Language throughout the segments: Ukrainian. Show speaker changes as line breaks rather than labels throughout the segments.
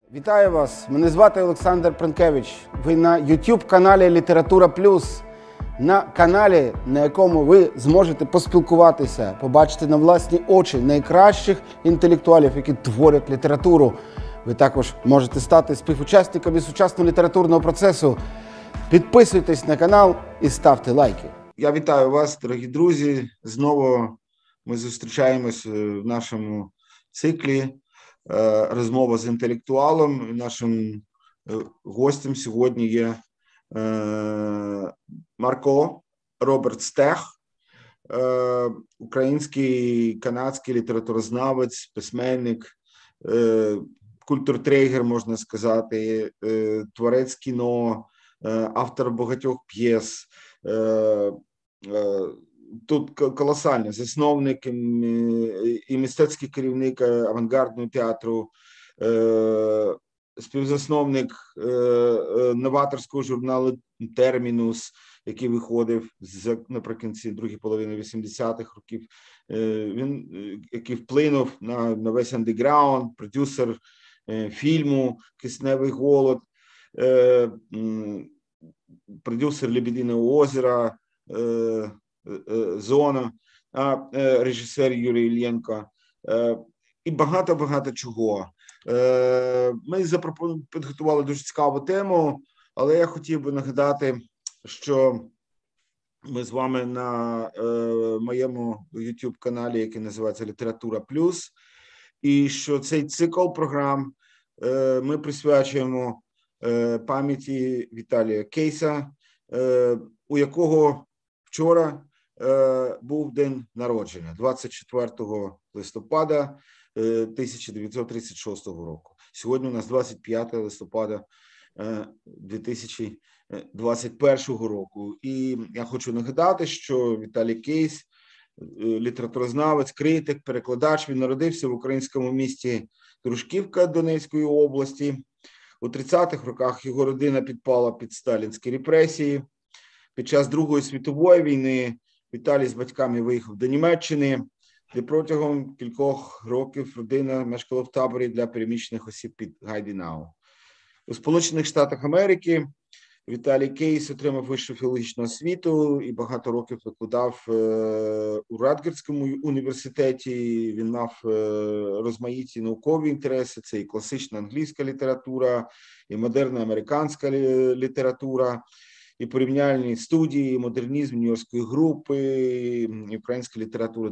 Вітаю вас! Мене звати Олександр Пранкевич. Ви на YouTube-каналі Література Плюс. На каналі, на якому ви зможете поспілкуватися, побачити на власні очі найкращих інтелектуалів, які творять літературу. Ви також можете стати співучасниками сучасного літературного процесу. Підписуйтесь на канал і ставте лайки. Я вітаю вас, дорогі друзі. Знову ми зустрічаємось в нашому циклі «Розмова з інтелектуалом». Нашим гостем сьогодні є Марко Роберт Стех, український, канадський літературознавець, письменник, культуртрегер, можна сказати, творець кіно, автор багатьох п'єс. Тут колосальний засновник і мистецький керівник авангардного театру, співзасновник новаторського журналу «Термінус», який виходив наприкінці другої половини 80-х років. Він, який вплинув на весь андеграунд, продюсер фільму «Кисневий голод», продюсер «Лебединого озера», «Зона», режисер Юрій Іллєнко і багато чого. Ми підготували дуже цікаву тему, але я хотів би нагадати, що ми з вами на моєму YouTube-каналі, який називається «Література Плюс», і що цей цикл програм ми присвячуємо пам'яті Віталія Кейса, у якого вчора був день народження, 24 листопада 1936 року. Сьогодні у нас 25 листопада 2021 року. І я хочу нагадати, що Віталій Кейс – літературознавець, критик, перекладач. Він народився в українському місті Дружківка Донецької області. У 30-х роках його родина підпала під сталінські репресії. Під час Другої світової війни Віталій з батьками виїхав до Німеччини, де протягом кількох років родина мешкала в таборі для переміщених осіб під Гайденау. У Сполучених Штатах Америки Віталій Кейс отримав вищу філологічну освіту і багато років викладав у Радгерському університеті. Він мав розмаїті наукові інтереси, це і класична англійська література, і модерна американська література, і порівняльні студії, і модернізм Нью-Йоркської групи, і українська література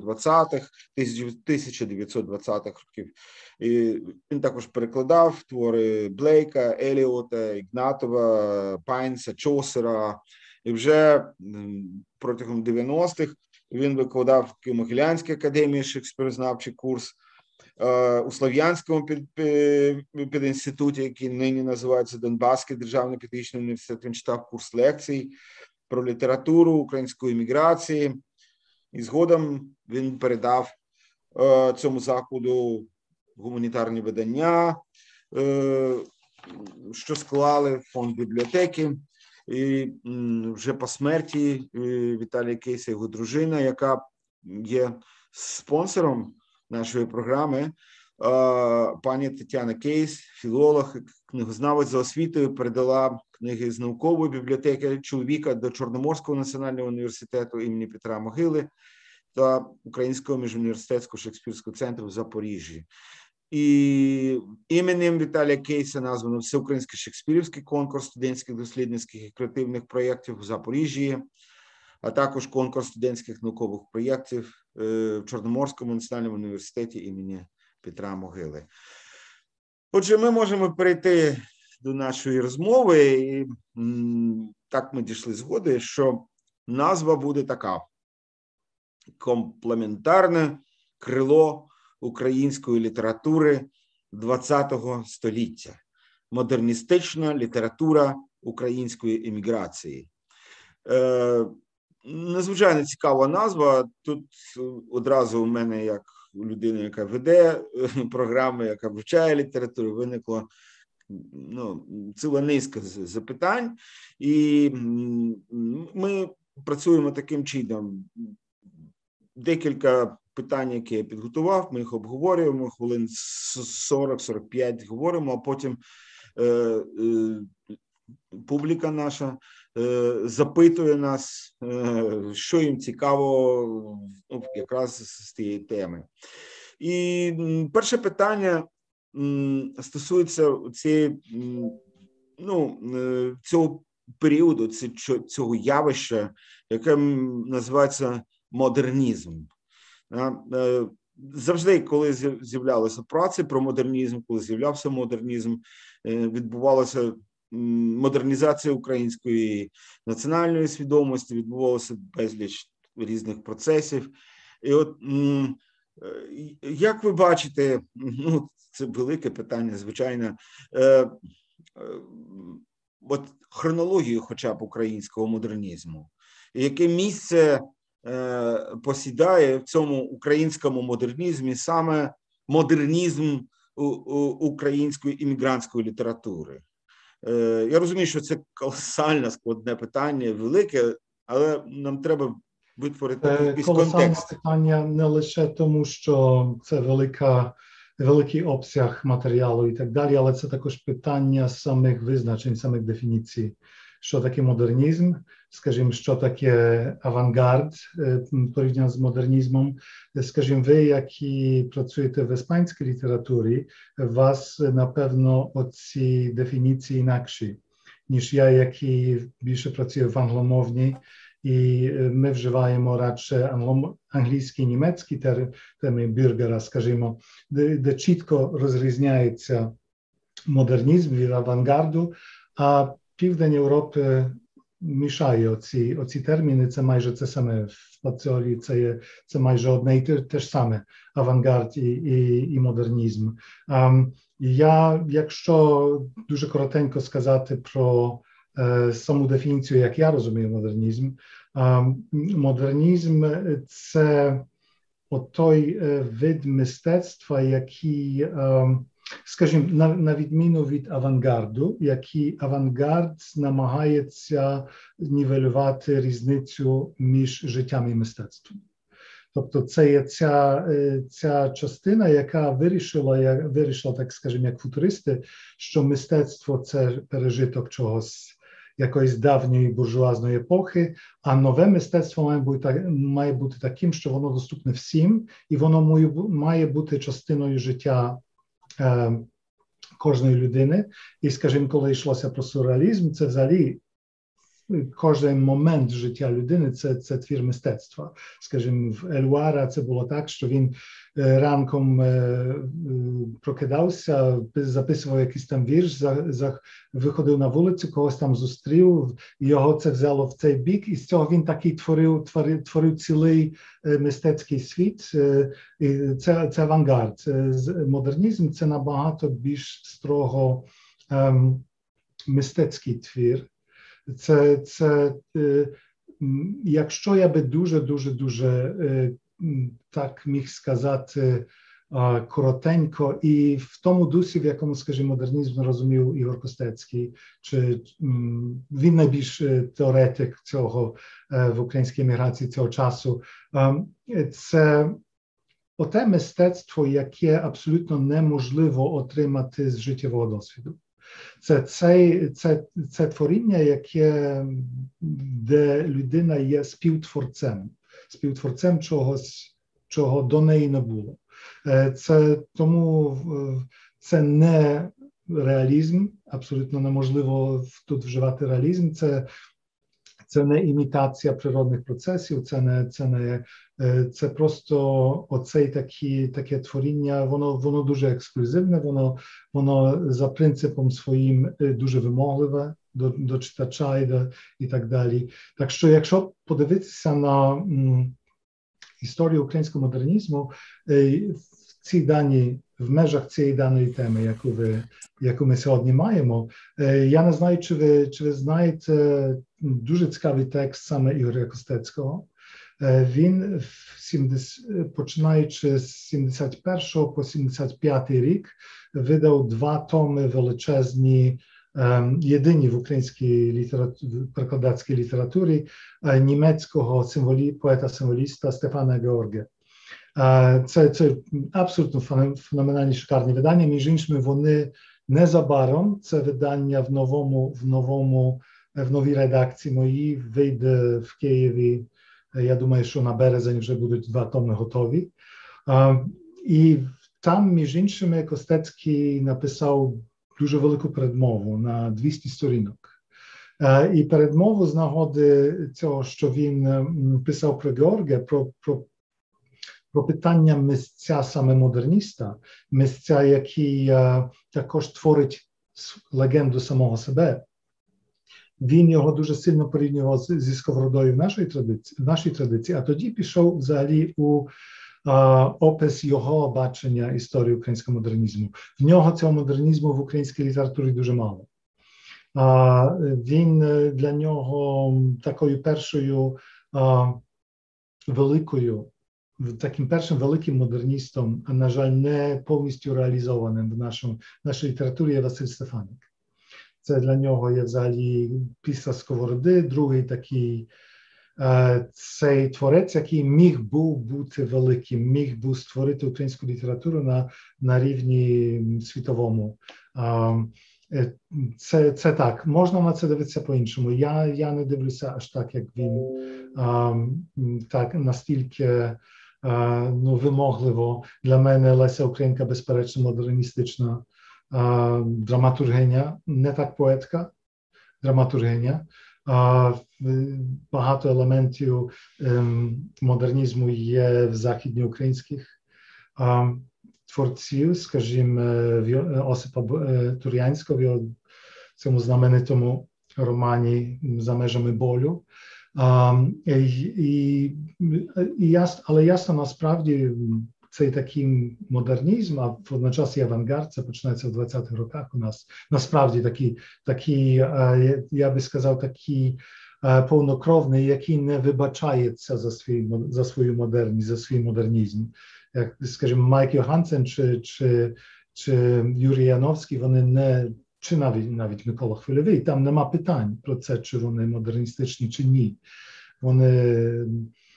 1920-х років. І він також перекладав твори Блейка, Еліота, Ігнатова, Пайнса, Чосера. І вже протягом 90-х він викладав в Києво-Могилянській академії шекспірознавчий курс, у Слов'янському педінституті, який нині називається Донбаський державний педагогічний університет, він читав курс лекцій про літературу української еміграції. І згодом він передав цьому закладу гуманітарні видання, що склали фонд бібліотеки. І вже по смерті Віталія Кейса, його дружина, яка є спонсором нашої програми, пані Тетяна Кейс, філолог, книгознавець за освітою, передала книги з наукової бібліотеки чоловіка до Чорноморського національного університету імені Петра Могили та Українського міжуніверситетського шекспірського центру в Запоріжжі. І іменем Віталія Кейса названо Всеукраїнський шекспірівський конкурс студентських дослідницьких і креативних проєктів в Запоріжжі, а також конкурс студентських наукових проєктів в Чорноморському національному університеті імені Петра Могили. Отже, ми можемо перейти до нашої розмови, і так ми дійшли згоди, що назва буде така: «Комплементарне крило української літератури ХХ століття. Модерністична література української еміграції». Надзвичайно цікава назва. Тут одразу у мене, як у людини, яка веде програми, яка вивчає літературу, виникло ціла низка запитань. І ми працюємо таким чином. Декілька питання, які я підготував, ми їх обговорюємо, хвилин 40-45 говоримо, а потім публіка наша запитує нас, що їм цікаво якраз з тієї теми. І перше питання стосується цього періоду, цього явища, яке називається модернізм. Завжди, коли з'являлися праці про модернізм, коли з'являвся модернізм, відбувалася модернізація української національної свідомості, відбувалося безліч різних процесів. І от, як ви бачите, це велике питання, звичайно, от хронологію хоча б українського модернізму, і яке місце посідає в цьому українському модернізмі саме модернізм української іммігрантської літератури. Я розумію, що це колосально складне питання, велике, але нам треба витворити якийсь контекст.
Колосальне питання не лише тому, що це великий обсяг матеріалу і так далі, але це також питання самих визначень, самих дефініцій. Що таке модернізм, скажімо, що таке авангард порівняно з модернізмом. Скажімо, ви, які працюєте в іспанській літературі, у вас, напевно, оці дефініції інакші, ніж я, який більше працює в англомовній, і ми вживаємо радше англійський, німецький термін бюргера, скажімо, де чітко розрізняється модернізм від авангарду, а Південь Європи мішає оці терміни, це майже це саме в паціолі, це майже одне і те ж саме, авангард і модернізм. Якщо дуже коротенько сказати про саму дефініцію, як я розумію модернізм, модернізм – це той вид мистецтва, який, скажімо, на відміну від авангарду, який авангард намагається нівелювати різницю між життям і мистецтвом. Тобто це є ця частина, яка вирішила, так скажімо, як футуристи, що мистецтво – це пережиток чогось, якоїсь давньої буржуазної епохи, а нове мистецтво має бути таким, що воно доступне всім, і воно має бути частиною життя кожної людини. І, скажімо, коли йшлося про сюрреалізм, це взагалі кожен момент життя людини – це твір мистецтва. Скажімо, в Елуара це було так, що він ранком прокидався, записував якийсь там вірш, виходив на вулицю, когось там зустрів, його це взяло в цей бік, і з цього він такий творив цілий мистецький світ. І це авангард. Модернізм – це набагато більш строго мистецький твір. Якщо я би дуже так міг сказати коротенько, і в тому дусі, в якому, скажімо, модернізм розумів Ігор Костецький, чи він найбільш теоретик цього в українській еміграції цього часу, це оте мистецтво, яке абсолютно неможливо отримати з життєвого досвіду. Це творіння, де людина є співтворцем чогось, чого до неї не було. Тому це не реалізм, абсолютно неможливо тут вживати реалізм, це не імітація природних процесів, це просто таке творіння, воно дуже ексклюзивне, воно за принципом своїм дуже вимогливе до читача і так далі. Так що, якщо подивитися на історію українського модернізму, в межах цієї даної теми, яку ми сьогодні маємо, я не знаю, чи ви знаєте дуже цікавий текст саме Ігоря Костецького. Він, починаючи з 71 по 75 рік, видав 2 томи величезні, єдині в українській перекладацькій літературі, німецького поета-символіста Стефана Георге. Це абсолютно феноменальні шикарні видання. Між іншими, вони незабаром, це видання в новій редакції моїй, вийде в Києві. Я думаю, що на березень вже будуть 2 томи готові. І там, між іншими, Костецький написав дуже велику передмову на 200 сторінок. І передмову з нагоди цього, що він писав про Георгія, про питання митця саме модерніста, митця, який також творить легенду самого себе. Він його дуже сильно порівнював зі Сковородою в нашій традиції, а тоді пішов взагалі у опис його бачення історії українського модернізму. В нього цього модернізму в українській літературі дуже мало. Він для нього такою першою великою, таким першим великим модерністом, а, на жаль, не повністю реалізованим в нашій літературі є Василь Стефаник. Це для нього є взагалі після Сковороди, другий такий цей творець, який міг був бути великим, міг був створити українську літературу на рівні світовому. Це так, можна на це дивитися по-іншому. Я не дивлюся аж так, як він, так настільки вимогливо. Для мене Леся Українка, безперечно, модерністична драматургиня, не так поетка, драматургиня. Багато елементів модернізму є в західноукраїнських творців, скажімо, Осипа Тур'янського в його цьому знаменитому романі «За межами болю». Але ясно, насправді, цей такий модернізм, а водночас і авангард, це починається в 20-х роках у нас, насправді такий, я би сказав, такий повнокровний, який не вибачається за свою модерність, за свій модернізм. Як, скажімо, Майк Йогансен чи Юрій Яновський, вони не, чи навіть Микола Хвильовий, там нема питань про це, чи вони модерністичні, чи ні. Вони...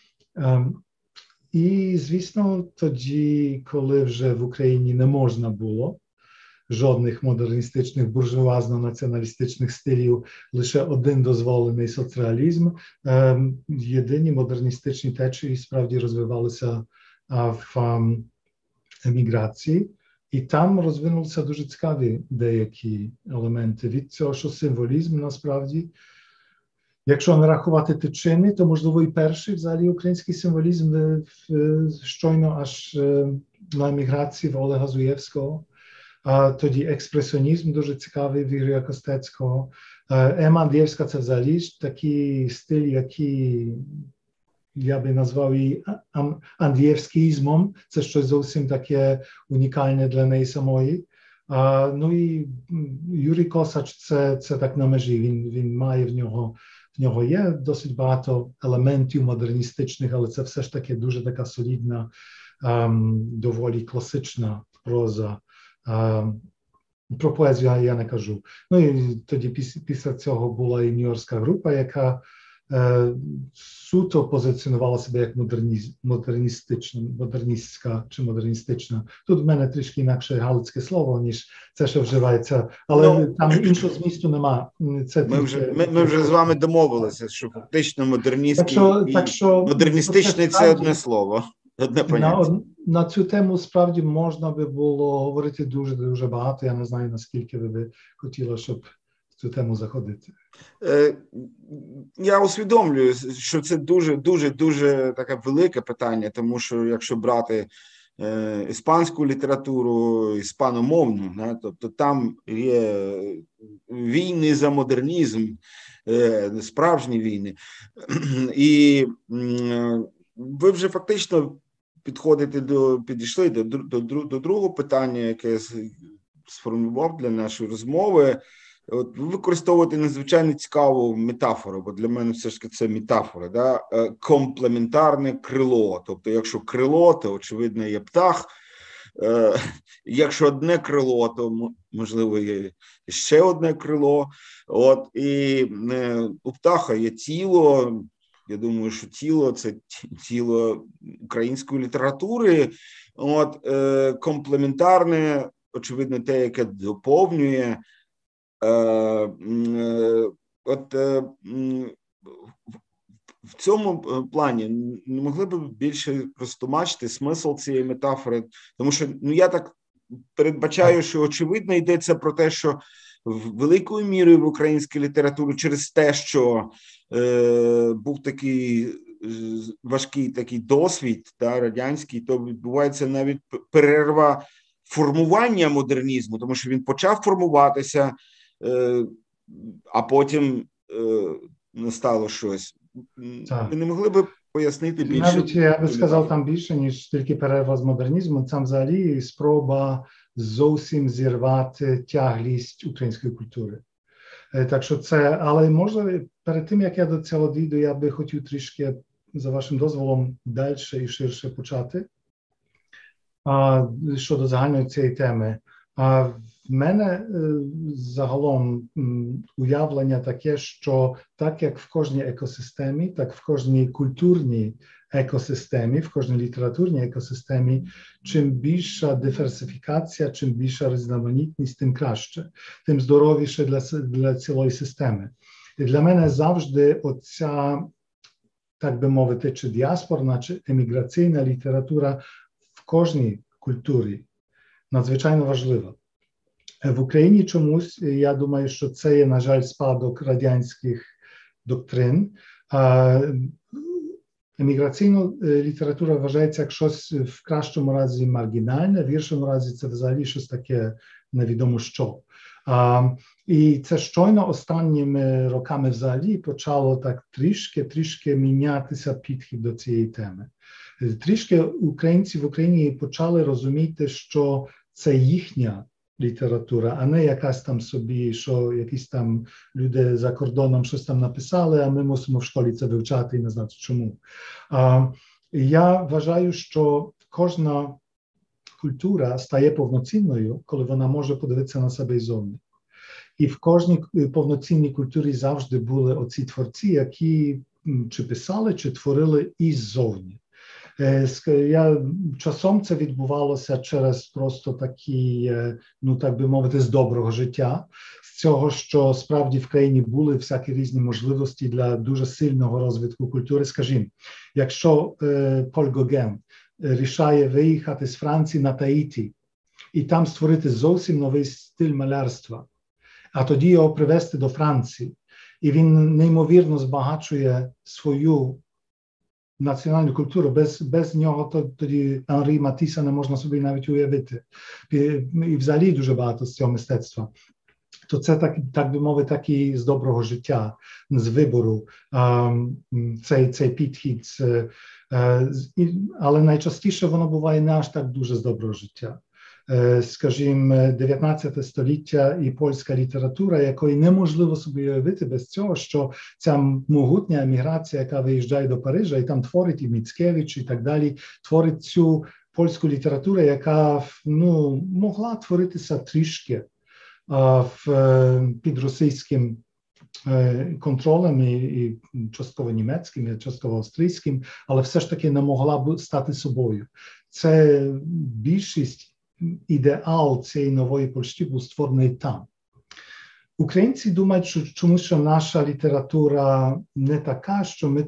І, звісно, тоді, коли вже в Україні не можна було жодних модерністичних, буржуазно-націоналістичних стилів, лише один дозволений соцреалізм, єдині модерністичні течії справді розвивалися в еміграції. І там розвинулися дуже цікаві деякі елементи. Від цього, що символізм насправді, якщо не рахувати Тичини, то, можливо, і перший взагалі український символізм щойно аж на еміграції в Олега Зуєвського. Тоді експресіонізм дуже цікавий в Ігоря Костецького. Ема Андрієвська – це взагалі такий стиль, який я би назвав її андрієвськізмом. Це щось зовсім таке унікальне для неї самої. Ну і Юрій Косач – це так на межі. Він має в нього є досить багато елементів модерністичних, але це все ж таки дуже така солідна, доволі класична проза. Про поезію я не кажу. Ну і тоді після цього була і Нью-Йоркська група, яка суто позиціонувала себе як модерністська чи модерністична. Тут в мене трішки інакше галицьке слово, ніж це, що вживається, але там іншого змісту нема.
Ми вже з вами домовилися, що фактично модерністичний – це одне слово, одне поняття.
На цю тему справді можна би було говорити дуже багато. Я не знаю, наскільки ви би хотіли, щоб в цю тему заходити.
Я усвідомлюю, що це дуже таке велике питання, тому що якщо брати іспанську літературу, іспаномовну, тобто там є війни за модернізм, справжні війни. І ви вже фактично підійшли до другого питання, яке я сформулював для нашої розмови. От ви використовуєте надзвичайно цікаву метафору, бо для мене все ж таки це метафора, да? Комплементарне крило. Тобто, якщо крило, то, очевидно, є птах. Якщо одне крило, то, можливо, є ще одне крило. От, і у птаха є тіло, я думаю, що тіло – це тіло української літератури, комплементарне, очевидно, те, яке доповнює. В цьому плані не могли б більше розтлумачити смисл цієї метафори, тому що я так передбачаю, що очевидно йдеться про те, що великою мірою в українській літературі через те, що був такий важкий такий досвід радянський, то відбувається навіть перерва формування модернізму, тому що він почав формуватися, а потім настало щось.
Так.
Ви не могли б пояснити більше?
Навіть я би сказав там більше, ніж тільки перерва з модернізму, там взагалі спроба зовсім зірвати тяглість української культури. Так що це, але може перед тим, як я до цього дійду, я би хотів трішки, за вашим дозволом, далі і ширше почати щодо загальної цієї теми. В мене загалом уявлення таке, що так як в кожній екосистемі, так в кожній культурній екосистемі, в кожній літературній екосистемі, чим більша диверсифікація, чим більша різноманітність, тим краще, тим здоровіше для цілої системи. І для мене завжди оця, так би мовити, чи діаспорна, чи еміграційна література в кожній культурі надзвичайно важлива. В Україні чомусь, я думаю, що це є, на жаль, спадок радянських доктрин. Еміграційна література вважається як щось в кращому разі маргінальне, в гіршому разі це взагалі щось таке невідомо що. І це щойно останніми роками взагалі почало так трішки мінятися підхід до цієї теми. Трішки українці в Україні почали розуміти, що це їхня література, а не якась там собі, що якісь там люди за кордоном щось там написали, а ми мусимо в школі це вивчати і не знати чому. Я вважаю, що кожна культура стає повноцінною, коли вона може подивитися на себе іззовні. І в кожній повноцінній культурі завжди були оці творці, які чи писали, чи творили іззовні. Часом це відбувалося через просто такі, так би мовити, з доброго життя, з цього, що справді в країні були всякі різні можливості для дуже сильного розвитку культури. Скажімо, якщо Поль Гоген рішає виїхати з Франції на Таїті і там створити зовсім новий стиль малярства, а тоді його привезти до Франції, і він неймовірно збагачує свою національну культуру, без нього тоді Анрі Матіса не можна собі навіть уявити. І взагалі дуже багато з цього мистецтва. То це, так би мовити, такі з доброго життя, з вибору, цей підхід. Але найчастіше воно буває не аж так дуже з доброго життя. Скажімо, 19 століття і польська література, якої неможливо собі уявити без цього, що ця могутня еміграція, яка виїжджає до Парижа, і там творить і Міцкевич, і так далі, творить цю польську літературу, яка могла творитися трішки під російським контролем і частково німецьким, і частково австрійським, але все ж таки не могла б стати собою. Це більшість ідеал цієї нової Польщі був створений там. Українці думають, що наша література не така,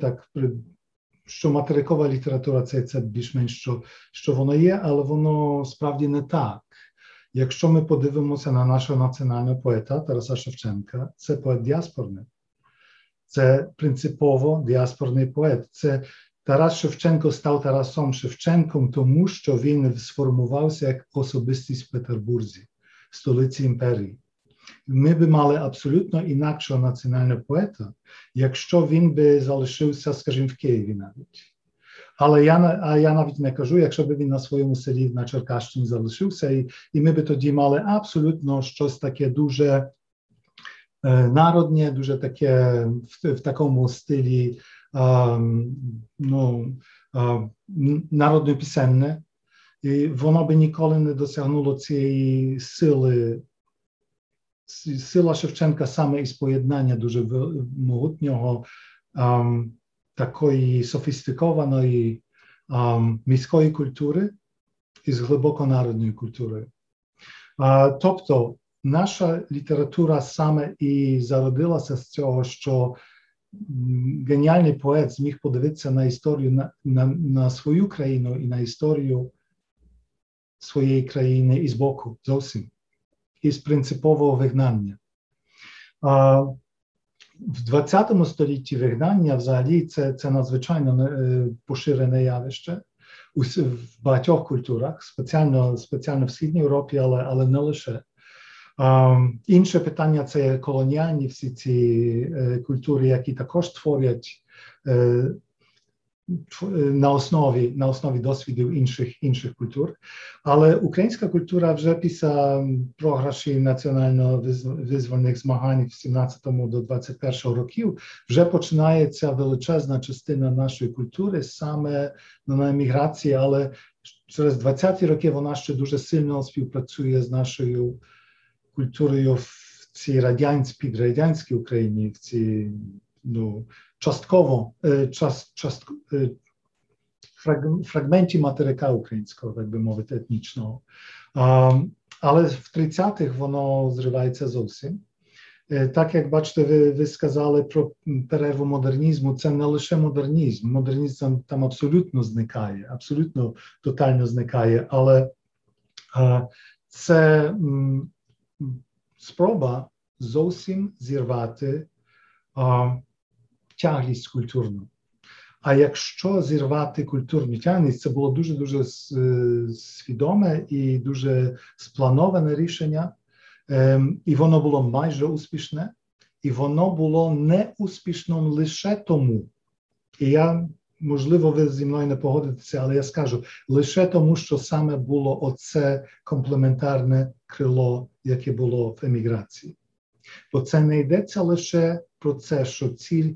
що материкова література це більш-менш, що воно є, але воно справді не так. Якщо ми подивимося на нашого національного поета Тараса Шевченка, це поет діаспорний. Це принципово діаспорний поет. Тарас Шевченко став Тарасом Шевченком, тому що він сформувався як особистість в Петербурзі, столиці імперії. Ми би мали абсолютно інакшого національного поета, якщо він би залишився, скажімо, в Києві навіть. Але я навіть не кажу, якщо б він на своєму селі на Черкащині залишився, і ми би тоді мали абсолютно щось таке дуже народне, дуже таке в такому стилі народно-пісенне, і воно би ніколи не досягнуло цієї сили. Сила Шевченка саме із поєднання дуже могутнього такої софістикованої міської культури із глибоко народною культурою. Тобто, наша література саме і зародилася з цього, що геніальний поет зміг подивитися на історію, на свою країну і на історію своєї країни із боку зовсім, із принципового вигнання. В 20 столітті вигнання взагалі це надзвичайно поширене явище в багатьох культурах, спеціально в Східній Європі, але не лише. Інше питання – це колоніальні всі ці культури, які також творять на основі досвідів інших культур. Але українська культура вже після програшів національно-визвольних змагань в 17 до 21 років вже починається величезна частина нашої культури саме на еміграції, але через 20-ті роки вона ще дуже сильно співпрацює з нашою культурою в цій підрадянській Україні, в цій, частково, фрагменті материка українського, так би мовити, етнічного. Але в 30-х воно зривається зовсім. Так, як бачите, ви сказали про перерву модернізму, це не лише модернізм. Модернізм там абсолютно зникає, абсолютно тотально зникає, але це спроба зовсім зірвати тяглість культурну. А якщо зірвати культурну тяглість, це було дуже-дуже свідоме і дуже сплановане рішення, і воно було майже успішне, і воно було неуспішним лише тому, і можливо, ви зі мною не погодитеся, але я скажу, лише тому, що саме було оце комплементарне крило, яке було в еміграції. Бо це не йдеться лише про це, що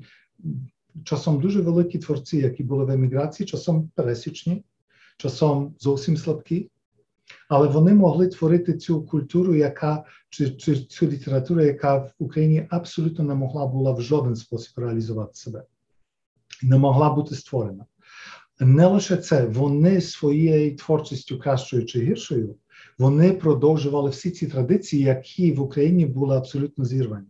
часом дуже великі творці, які були в еміграції, часом пересічні, часом зовсім слабкі, але вони могли творити цю культуру, чи цю літературу, яка в Україні абсолютно не могла була в жоден спосіб реалізувати себе. Не могла бути створена. Не лише це, вони своєю творчістю кращою чи гіршою, вони продовжували всі ці традиції, які в Україні були абсолютно зірвані.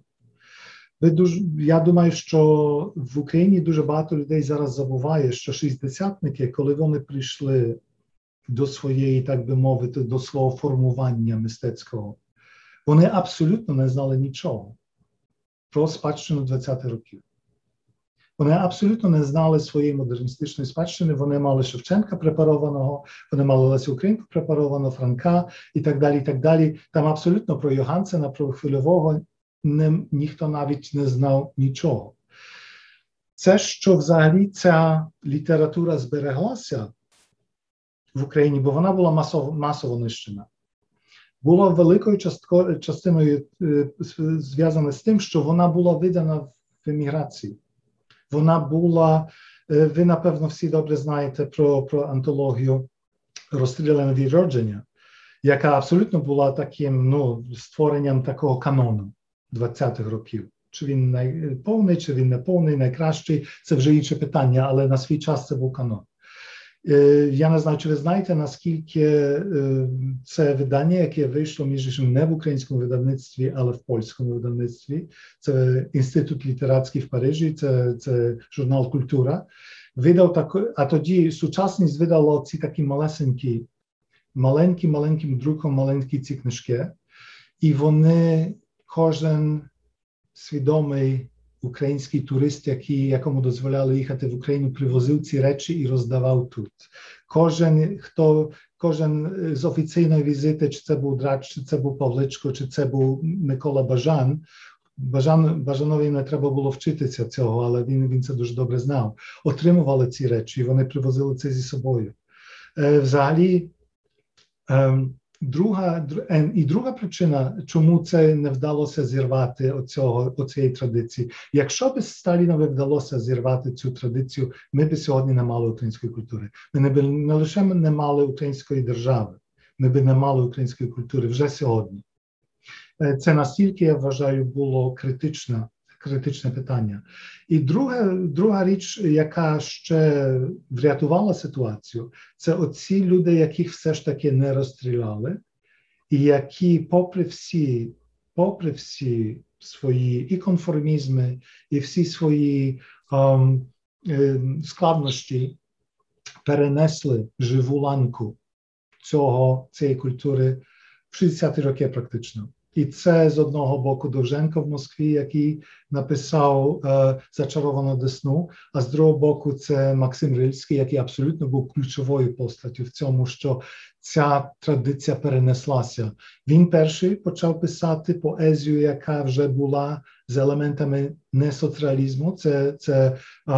Я думаю, що в Україні дуже багато людей зараз забуває, що шістдесятники, коли вони прийшли до своєї, так би мовити, до свого формування мистецького, вони абсолютно не знали нічого про спадщину 20-х років. Вони абсолютно не знали своєї модерністичної спадщини, вони мали Шевченка препарованого, вони мали Лесю Українку препарованого, Франка і так далі, і так далі. Там абсолютно про Йогансена, про Хвильового ніхто навіть не знав нічого. Це, що взагалі ця література збереглася в Україні, бо вона була масово нищена, була великою частиною зв'язана з тим, що вона була видана в еміграції. Вона була, ви, напевно, всі добре знаєте про антологію «Розстріляне відродження», яка абсолютно була таким, створенням такого канону 20-х років. Чи він повний, чи він не повний, найкращий, це вже інше питання, але на свій час це був канон. Я не знаю, чи ви знаєте, наскільки це видання, яке вийшло, між іншим, не в українському видавництві, але в польському видавництві. Це Інститут літератський в Парижі, це журнал «Культура». А тоді сучасність видала ці такі маленьким друком, маленькі ці книжки. І вони, кожен свідомий український турист, якому дозволяли їхати в Україну, привозив ці речі і роздавав тут. Кожен з офіційної візити, чи це був Драч, чи це був Павличко, чи це був Микола Бажан. Бажанові не треба було вчитися цього, але він це дуже добре знав. Отримували ці речі, і вони привозили це зі собою. Взагалі, друга причина, чому це не вдалося зірвати оцієї традиції. Якщо б Сталінові вдалося зірвати цю традицію, ми б сьогодні не мали української культури. Ми б не лише не мали української держави, ми б не мали української культури вже сьогодні. Це настільки, я вважаю, було критична критичне питання. І друга річ, яка ще врятувала ситуацію, це оці люди, яких все ж таки не розстріляли, і які попри всі свої і конформізми, і всі свої складнощі перенесли живу ланку цієї культури в 60-ті роки практично. І це з одного боку Довженко в Москві, який написав «Зачаровану Десну», а з другого боку це Максим Рильський, який абсолютно був ключовою постаттю в цьому, що ця традиція перенеслася. Він перший почав писати поезію, яка вже була з елементами не соцреалізму. Це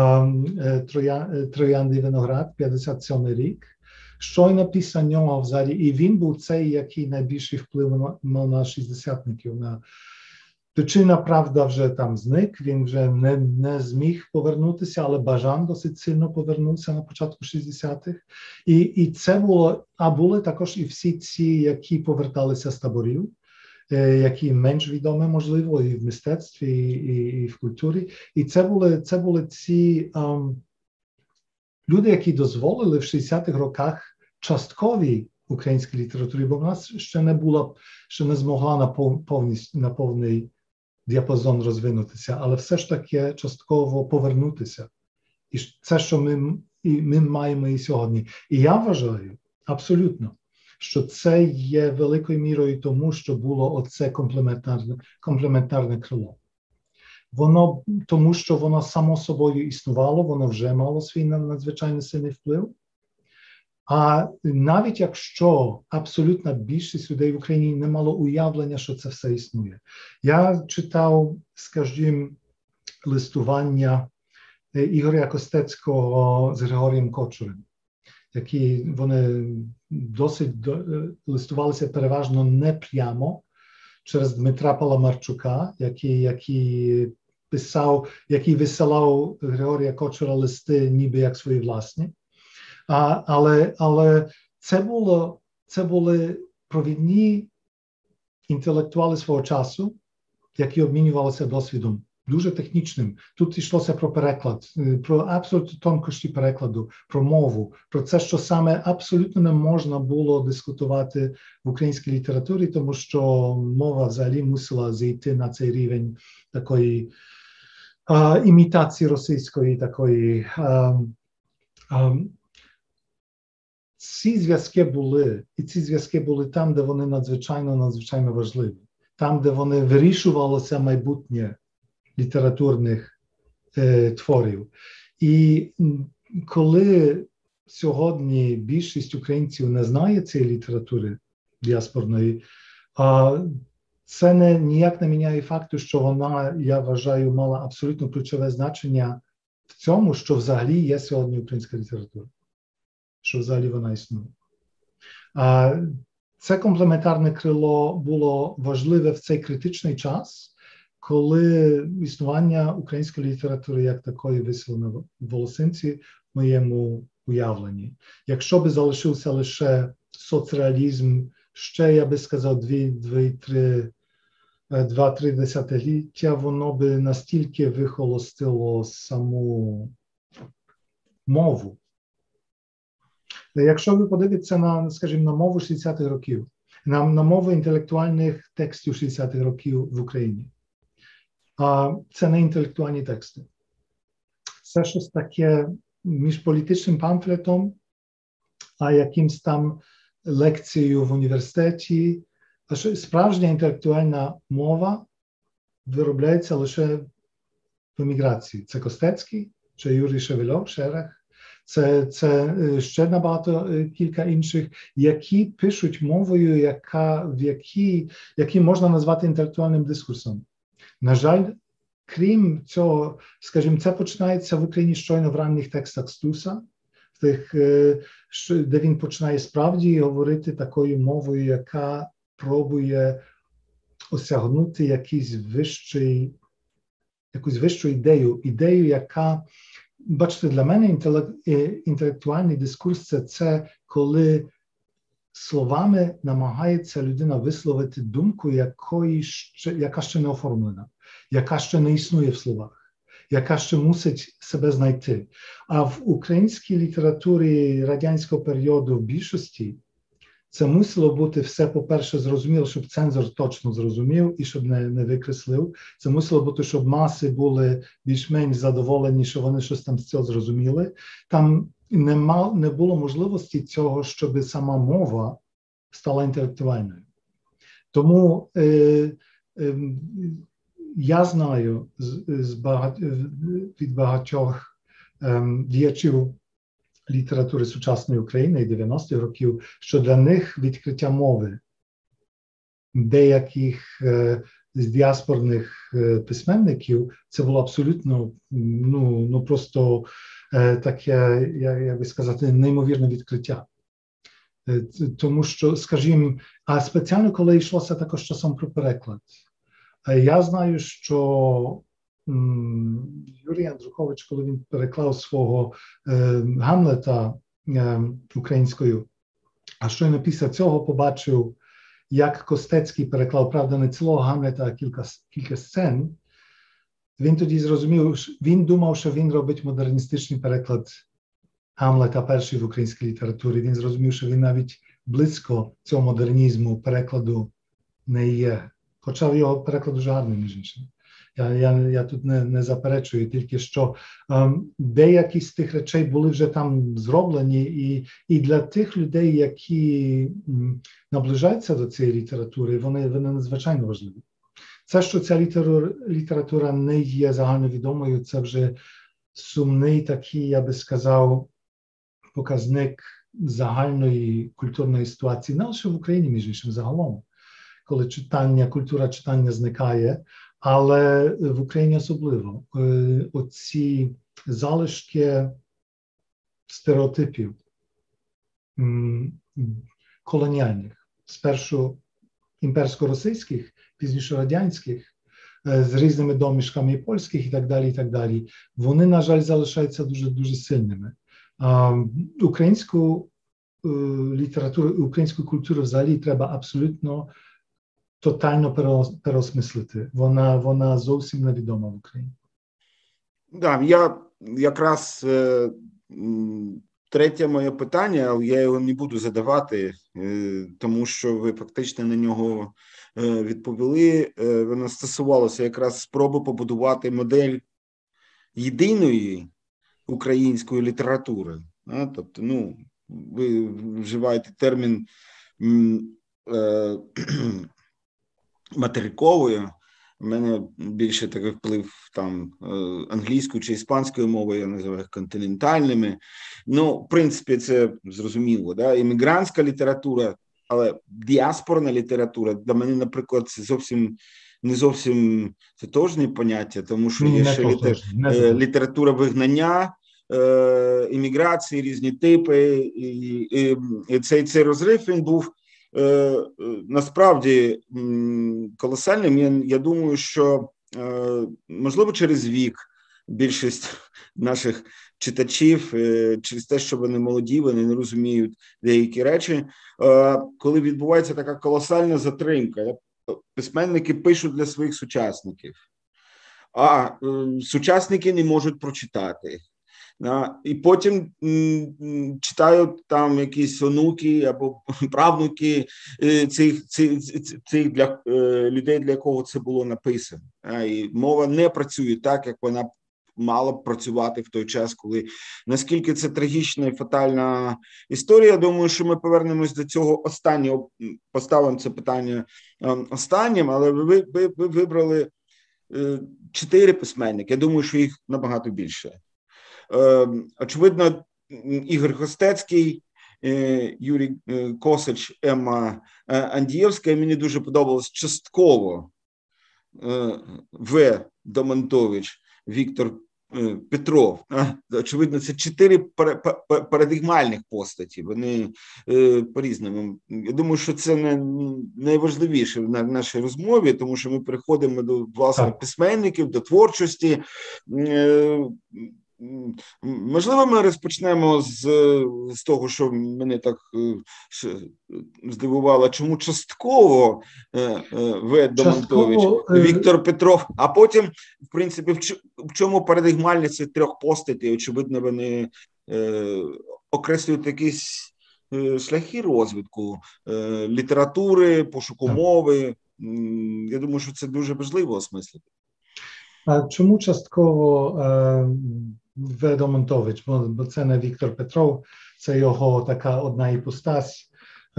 «Троянди і виноград», 57-й рік. Щойно після нього взагалі, і він був цей, який найбільший вплив на шістдесятників. Тичина, правда, вже там зник, він вже не зміг повернутися, але Бажан досить сильно повернувся на початку 60-х. І це було, а були також і всі ці, які поверталися з таборів, які менш відомі, можливо, і в мистецтві, і в культурі. І це були ці люди, які дозволили в 60-х роках частковій українській літературі, бо в нас ще не змогла на повний діапазон розвинутися, але все ж таки частково повернутися. І це, що ми маємо і сьогодні. І я вважаю абсолютно, що це є великою мірою тому, що було оце комплементарне крило. Тому що воно само собою існувало, воно вже мало свій надзвичайно сильний вплив. А навіть якщо абсолютна більшість людей в Україні не мало уявлення, що це все існує. Я читав, скажімо, листування Ігоря Костецького з Григорієм Кочурем, які вони досить листувалися переважно не прямо через Дмитра Паламарчука, який висилав Григорія Кочура листи ніби як свої власні. Але це були провідні інтелектуали свого часу, які обмінювалися досвідом, дуже технічним. Тут йшлося про переклад, про абсолютно тонкощі перекладу, про мову, про це, що саме абсолютно не можна було дискутувати в українській літературі, тому що мова взагалі мусила зійти на цей рівень такої імітації російської, такої. Ці зв'язки були там, де вони надзвичайно важливі. Там, де вони вирішувалося майбутнє літературних творів. І коли сьогодні більшість українців не знає цієї літератури діаспорної, це ніяк не міняє факту, що вона, я вважаю, мала абсолютно ключове значення в цьому, що взагалі є сьогодні українська література. Що взагалі вона існує. Це комплементарне крило було важливе в цей критичний час, коли існування української літератури як такої висіло на волосинці в моєму уявленні. Якщо би залишився лише соцреалізм, ще, я би сказав, 2-3 десятиліття, воно би настільки вихолостило саму мову. Якщо ви подивитеся на, скажімо, на мову 60-х років, на мову інтелектуальних текстів 60-х років в Україні, це не інтелектуальні тексти. Це щось таке між політичним памфлетом, а якимсь там лекцією в університеті. Справжня інтелектуальна мова виробляється лише в еміграції. Це Костецький, чи Юрій Шевельов, Шерех. Це ще набагато кілька інших, які пишуть мовою, які можна назвати інтелектуальним дискурсом. На жаль, крім цього, скажімо, це починається в Україні щойно в ранніх текстах Стуса, де він починає справді говорити такою мовою, яка пробує осягнути якусь вищу ідею, яка, бачите, для мене інтелектуальний дискурс – це коли словами намагається людина висловити думку, яка ще не оформлена. яка ще не існує в словах, яка ще мусить себе знайти. А в українській літературі радянського періоду в більшості це мусило бути все, по-перше, зрозуміло, щоб цензор точно зрозумів і щоб не викреслив. Це мусило бути, щоб маси були більш-менш задоволені, що вони щось там з цього зрозуміли. Там не було можливості цього, щоб сама мова стала інтелектуальною. Тому я знаю від багатьох діячів літератури сучасної України і 90-х років, що для них відкриття мови деяких з діаспорних письменників це було абсолютно, просто таке, як би сказати, неймовірне відкриття. Тому що, скажімо, а спеціально, коли йшлося також часом про переклад, я знаю, що Юрій Андрухович, коли він переклав свого Гамлета українською, а щойно після цього побачив, як Костецький переклав, правда, не цілого Гамлета, а кілька сцен, він тоді зрозумів, він думав, що він робить модерністичний переклад Гамлета перший в українській літературі. Він зрозумів, що він навіть близько цього модернізму перекладу не є. Хоча його переклад дуже гарний, між іншим. Я тут не заперечую, тільки що деякі з тих речей були вже там зроблені, і для тих людей, які наближаються до цієї літератури, вони надзвичайно важливі. Це, що ця література не є загальновідомою, це вже сумний такий, я би сказав, показник загальної культурної ситуації, не лише в Україні, між іншим, загалом, коли культура читання зникає, але в Україні особливо. Оці залишки стереотипів колоніальних, спершу імперсько-російських, пізніше радянських, з різними домішками і польських і так далі, вони, на жаль, залишаються дуже сильними. Українську літературу, українську культуру взагалі треба абсолютно тотально переосмислити. Вона зовсім невідома в Україні.
Да, я якраз третє моє питання, але я його не буду задавати, тому що ви фактично на нього відповіли. Воно стосувалося якраз спроби побудувати модель єдиної української літератури. Тобто, ви вживаєте термін материкової. У мене більше такий вплив там англійською чи іспанською мовою, я називаю їх континентальними. В принципі, це зрозуміло. Да? Іммігрантська література, але діаспорна література, для мене, наприклад, це не зовсім тотожні поняття, тому що є ще література вигнання, імміграції, різні типи, і цей розрив, він був насправді колосальним. Я думаю, що, можливо, через вік більшість наших читачів, через те, що вони молоді, вони не розуміють деякі речі, коли відбувається така колосальна затримка, письменники пишуть для своїх сучасників, а сучасники не можуть прочитати. І потім читають там якісь онуки або правнуки цих для людей, для кого це було написано. І мова не працює так, як вона мала б працювати в той час, коли наскільки це трагічна і фатальна історія. Я думаю, що ми повернемось до цього останнього, поставимо це питання останнім, але ви вибрали 4 письменники. Я думаю, що їх набагато більше. Очевидно, Ігор Костецький, Юрій Косач, Емма Андієвська. Мені дуже подобалось частково В. Домонтович, Віктор Петров. Очевидно, це 4 парадигмальних постаті. Вони по-різному. Я думаю, що це найважливіше в нашій розмові, тому що ми переходимо до власних письменників, до творчості. Можливо, ми розпочнемо з того, що мене так здивувало, чому частково В. Домонтович, Віктор Петров, а потім, в принципі, в чому парадигмальність цих трьох постатей, очевидно, вони окреслюють якісь шляхи розвитку літератури, пошуку мови. Я думаю, що це дуже важливо осмислити.
А чому частково В. Домонтович? Бо це не Віктор Петров, це його така одна іпостась.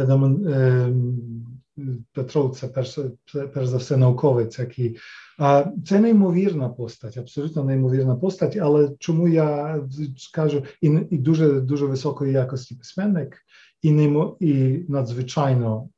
Петров це перш за все науковець, який... Це неймовірна постать, абсолютно неймовірна постать, але чому я кажу, і дуже, дуже високої якості письменник, і надзвичайно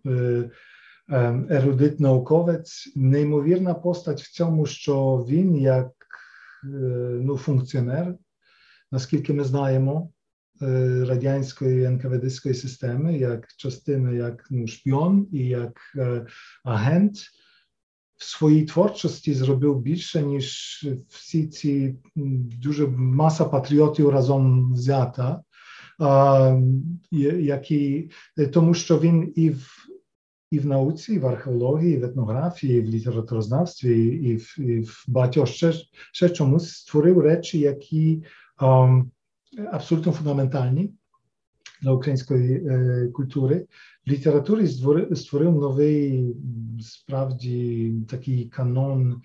ерудит науковець, неймовірна постать в цьому, що він як функціонер, наскільки ми знаємо, радянської НКВДської системи, як частина, як шпіон і як агент, в своїй творчості зробив більше, ніж всі ці дуже маса патріотів разом взята, тому що він і в науці, і в археології, і в етнографії, і в літературознавстві, і в багатьох ще чомусь створив речі, які абсолютно фундаментальні для української культури. В літературі створив новий, справді, такий канон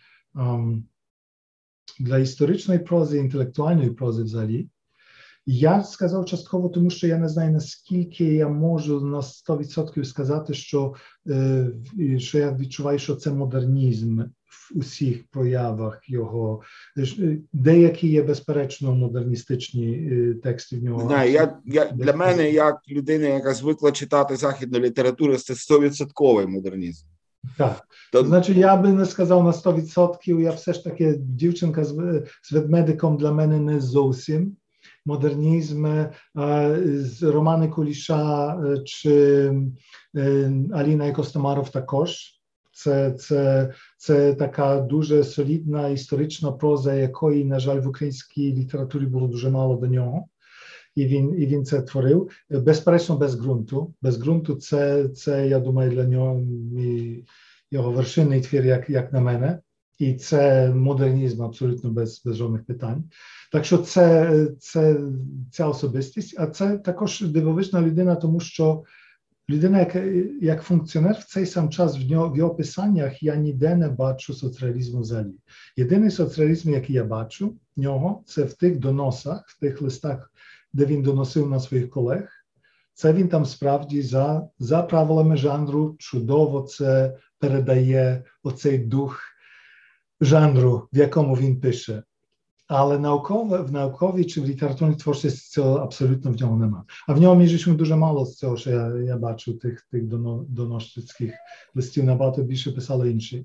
для історичної прози, інтелектуальної прози взагалі. Я сказав частково, тому що я не знаю, наскільки я можу на 100% сказати, що я відчуваю, що це модернізм в усіх проявах його. Деякі є, безперечно, модерністичні тексти в нього.
Для мене, як людина, яка звикла читати західну літературу, це 100% модернізм.
Так, значить, я би не сказав на 100%, я все ж таки, дівчинка з ведмедиком для мене не зовсім. Модернізм з Романа Куліша чи Аліна Костомаров також. Це така дуже солідна історична проза, якої, на жаль, в українській літературі було дуже мало до нього. І він це творив. Безперечно, без ґрунту. Без ґрунту це, я думаю, для нього його вершинний твір, як на мене. І це модернізм абсолютно без жодних питань. Так що це ця особистість, а це також дивовижна людина, тому що людина, як функціонер, в цей сам час в його писаннях я ніде не бачу соціалізму взагалі. Єдиний соціалізм, який я бачу в нього, це в тих доносах, в тих листах, де він доносив на своїх колег. Це він там справді за правилами жанру чудово це передає оцей дух жанру, в якому він пише. Але в науковій чи в літературній творчості цього абсолютно в ньому нема. А в ньому, між іншим, дуже мало з цього, що я бачу тих доносчицьких листів, набагато більше писали інші.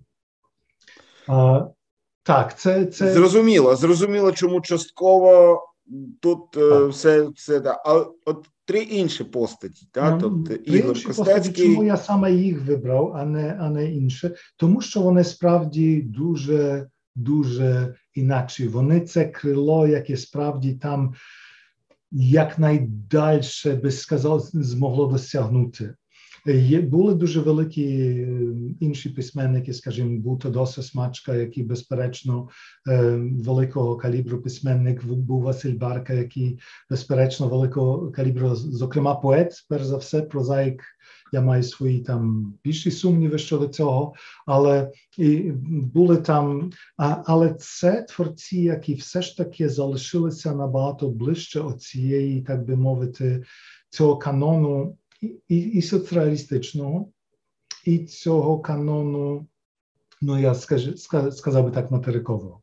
Так, це...
Зрозуміло, чому частково тут все так. А от три інші постаті, так? Тобто Ігор Костецький.
Чому я саме їх вибрав, а не інші? Тому що вони справді дуже інакші. Вони це крило, яке справді там якнайдальше, би сказав, змогло досягнути. Були дуже великі інші письменники, скажімо, був Тодоса Смачка, який, безперечно, великого калібру письменник, був Василь Барка, який, безперечно, великого калібру, зокрема, поет, перш за все, прозаїк. Я маю свої там більші сумніви щодо цього, але були там, але це творці, які все ж таки залишилися набагато ближче от цієї, так би мовити, цього канону і соціалістичного, і цього канону, я сказав би так, материкового.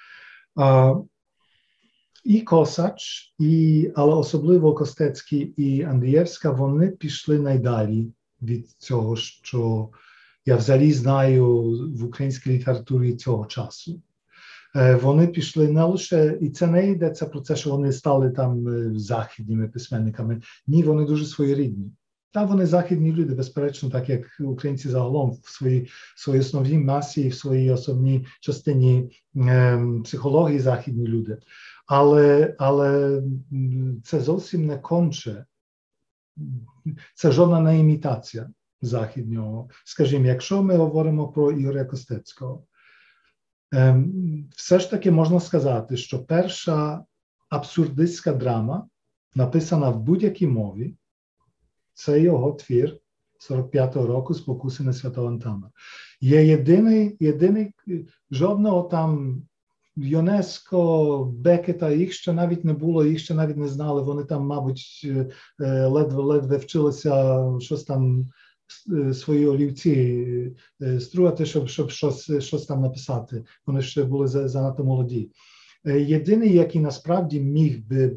І Косач, але особливо Костецький і Андрієвська, вони пішли найдалі від цього, що я взагалі знаю в українській літературі цього часу. Вони пішли не лише, і це не йдеться про те, що вони стали там західними письменниками. Ні, вони дуже своєрідні. Та вони західні люди, безперечно, так як українці загалом в своїй основній масі, в своїй основній частині психології західні люди. але це зовсім не конче. Це жодна не імітація західнього. Скажімо, якщо ми говоримо про Ігоря Костецького, все ж таки можна сказати, що перша абсурдистська драма, написана в будь-якій мові, це його твір 45-го року «Спокуси на святого Антона». Є єдиний, жодного там ЮНЕСКО, Бекета, їх ще навіть не було, їх ще навіть не знали, вони там, мабуть, ледве вчилися щось там, свої олівці стругати, щоб щось там написати. Вони ще були занадто молоді. Єдиний, який насправді міг би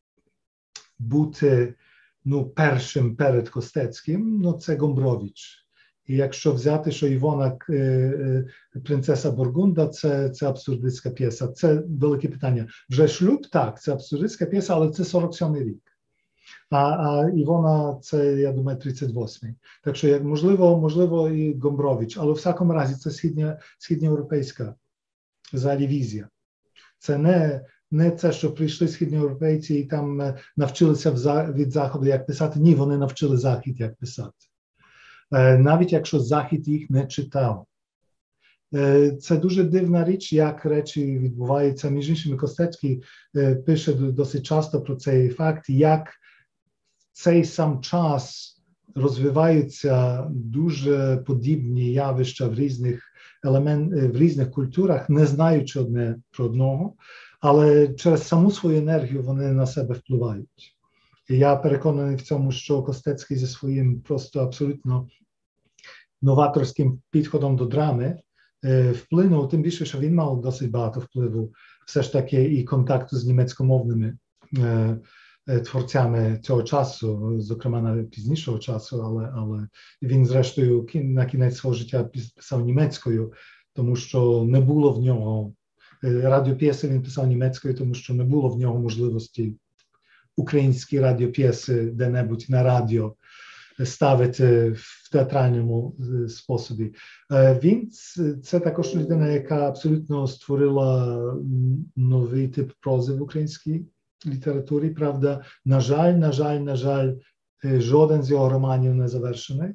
бути першим перед Костецьким, це Гомбрович. І якщо взяти, що Івона «Принцеса Бургунда» – це абсурдистська п'єса. Це велике питання. Вже «Шлюб» – так, це абсурдистська п'єса, але це 47-й рік. А Івона – це, я думаю, 38-й. Так що, можливо, і Гомбрович. Але в всякому разі, це східноєвропейська взагалі візія. Це не це, що прийшли східноєвропейці і там навчилися від Заходу, як писати. Ні, вони навчили Захід, як писати. Навіть якщо Захід їх не читав. Це дуже дивна річ, як речі відбуваються. Між іншими, Костецький пише досить часто про цей факт, як в цей сам час розвиваються дуже подібні явища в різних культурах, не знаючи одне про одного, але через саму свою енергію вони на себе впливають. І я переконаний в цьому, що Костецький зі своїм просто абсолютно новаторським підходом до драми вплинув, тим більше, що він мав досить багато впливу все ж таки і контакту з німецькомовними творцями цього часу, зокрема навіть пізнішого часу, але він зрештою на кінець свого життя писав німецькою, тому що не було в нього, радіоп'єси він писав німецькою, тому що не було в нього можливості українські радіоп'єси де-небудь на радіо ставити в театральному способі. Це також людина, яка абсолютно створила новий тип прози в українській літературі, правда. На жаль, жоден з його романів не завершений.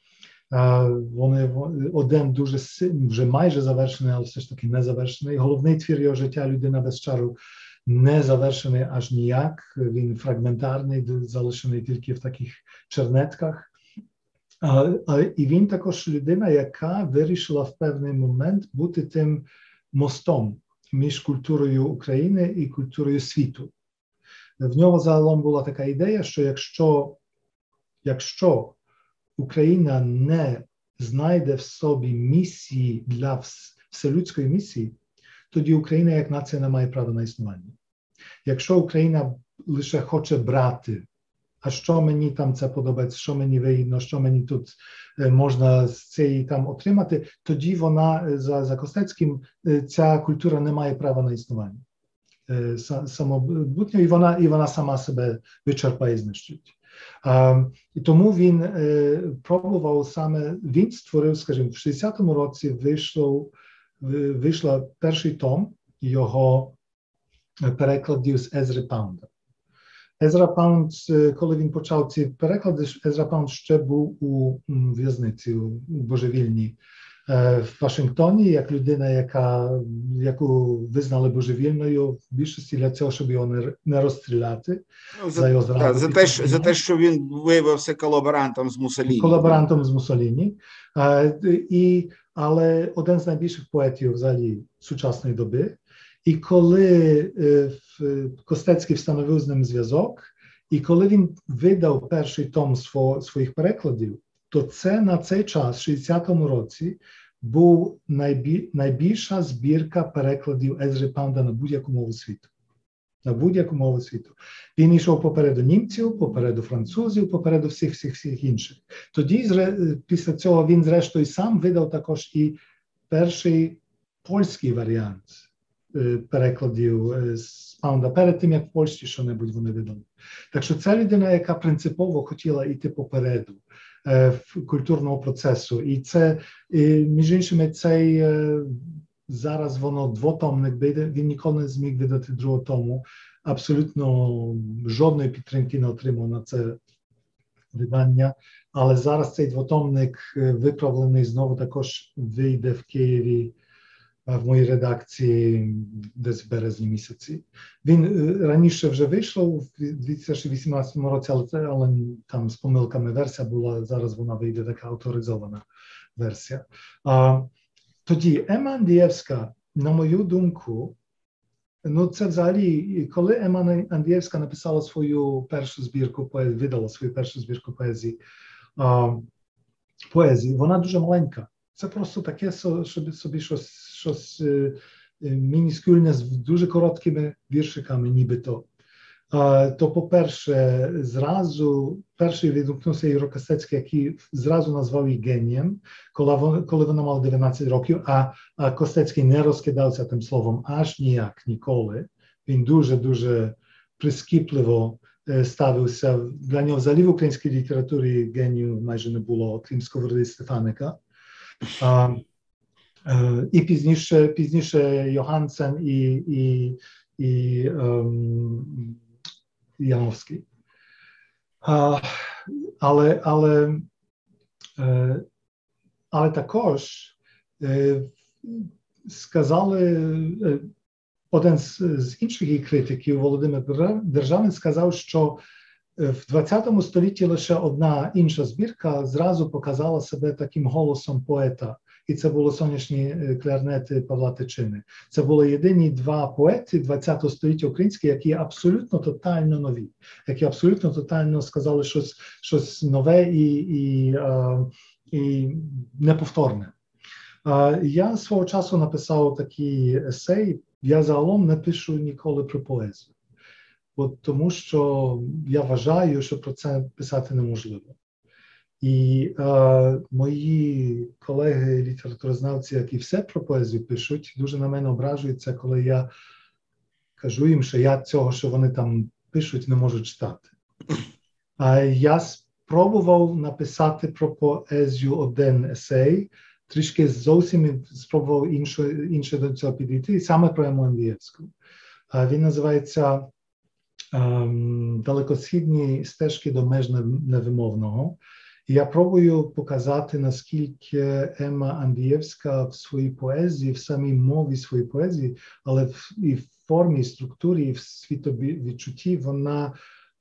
Один дуже вже майже завершений, але все ж таки не завершений. Головний твір його життя «Людина без чару» не завершений аж ніяк. Він фрагментарний, залишений тільки в таких чернетках. І він також людина, яка вирішила в певний момент бути тим мостом між культурою України і культурою світу. В нього загалом була така ідея, що якщо Україна не знайде в собі місії для вселюдської місії, тоді Україна як нація не має права на існування. Якщо Україна лише хоче брати, а що мені там це подобається, що мені вигідно, що мені тут можна з цієї там отримати, тоді вона, за Костецьким, ця культура не має права на існування. Самобутньо, і вона сама себе вичерпає і знищить. І тому він пробував саме, він створив, скажімо, в 60-му році вийшла перший том його перекладів з Езри Паунда. Езра Паунд, коли він почав ці переклади, Езра Паунд ще був у в'язниці, у божевільній в Вашингтоні, як людина, яку визнали божевільною, в більшості для цього, щоб його не розстріляти.
За те, що він виявився колаборантом з Муссоліні.
Колаборантом з Муссоліні. Але один з найбільших поетів взагалі сучасної доби. І коли Костецький встановив з ним зв'язок, і коли він видав перший том своїх перекладів, то це на цей час, в 60-му році, був найбільша збірка перекладів Езри Паунда на будь-яку мову світу. На будь-яку мову світу. Він йшов попереду німців, попереду французів, попереду всіх інших. Тоді, після цього, він зрештою сам видав також і перший польський варіант перекладів з Паунда, перед тим, як в Польщі що-небудь вони видали. Так що це людина, яка принципово хотіла йти попереду культурного процесу. І це, між іншими, цей зараз воно двотомник вийде, він ніколи не зміг видати другого тому. Абсолютно жодної підтримки не отримав на це видання. Але зараз цей двотомник виправлений знову також вийде в Києві в моїй редакції десь в березні місяці. Він раніше вже вийшов в 2018 році, але там з помилками версія була, зараз вона вийде така авторизована версія. Тоді Ема Андрієвська, на мою думку, ну це взагалі, коли Ема Андрієвська написала свою першу збірку поезії, видала свою першу збірку поезії, вона дуже маленька. Це просто таке собі щось мініскюльне з дуже короткими віршиками, нібито. То, по-перше, зразу перший відгукнувся Юро Костецький, який зразу назвав її генієм, коли вона мала 19 років, а Костецький не розкидався тим словом аж ніяк, ніколи. Він дуже-дуже прискіпливо ставився. Для нього взагалі в українській літературі генію майже не було, окрім Сковороди Стефаника. І пізніше Йогансен і Яновський. Але також сказали, один з інших її критиків, Володимир Державин, сказав, що в 20 столітті лише одна інша збірка зразу показала себе таким голосом поета. І це були сонячні кларнети Павла Тичини. Це були єдині два поети 20 століття українські, які абсолютно тотально нові, які абсолютно тотально сказали щось нове і неповторне. Я свого часу написав такий есей, я загалом не пишу ніколи про поезію, тому що я вважаю, що про це писати неможливо. І мої колеги, літературознавці, які все про поезію пишуть, дуже на мене ображуються, коли я кажу їм, що я цього, що вони там пишуть, не можу читати. Я спробував написати про поезію один есей, трішки зовсім спробував інше до цього підійти, саме про Ему Андрієвську. Він називається «Далекосхідні стежки до меж невимовного». І я пробую показати, наскільки Ема Андрієвська в своїй поезії, в самій мові своєї поезії, але і в формі, і структурі, і в світовідчутті, вона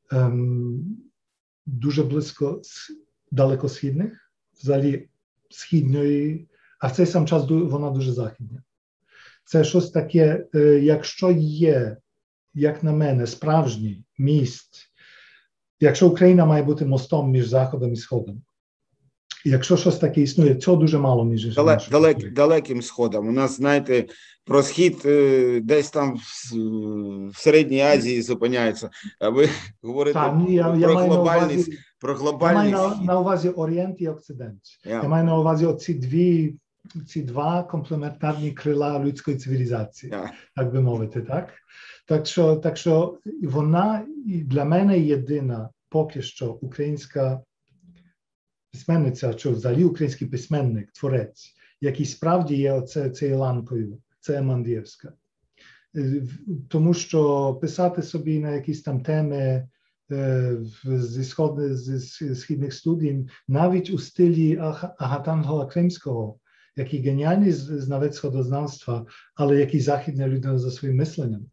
дуже близько далекосхідних, взагалі східної, а в цей сам час вона дуже західна. Це щось таке, якщо є, як на мене, справжній міст, якщо Україна має бути мостом між Заходом і Сходом, якщо щось таке існує, цього дуже мало між іншим.
Далеким Сходом. У нас, знаєте, про Схід десь там в Середній Азії зупиняється. А ви говорите про глобальний
Я маю
Схід.
на увазі Орієнт і Окцидент. Я маю на увазі ці два комплементарні крила людської цивілізації, так би мовити, так? Так що вона для мене єдина поки що українська письменниця, чи взагалі український письменник, творець, який справді є цією ланкою, це Ема Андрієвська. Тому що писати собі на якісь там теми зі східних студій, навіть у стилі Агатангела Кримського, який геніальний знавець сходознавства, але який західна людина за своїм мисленням.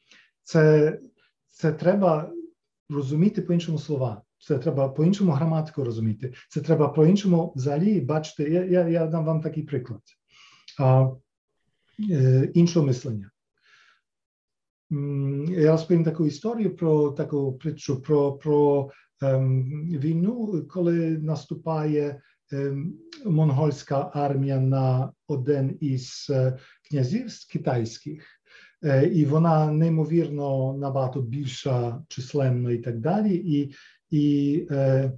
Це треба розуміти по-іншому слова, це треба по-іншому граматику розуміти, це треба по-іншому взагалі бачити. Я дам вам такий приклад іншого мислення. Я розповім таку історію про таку притчу про війну, коли наступає монгольська армія на один із князівств китайських, і вона неймовірно набагато більша численно і так далі, і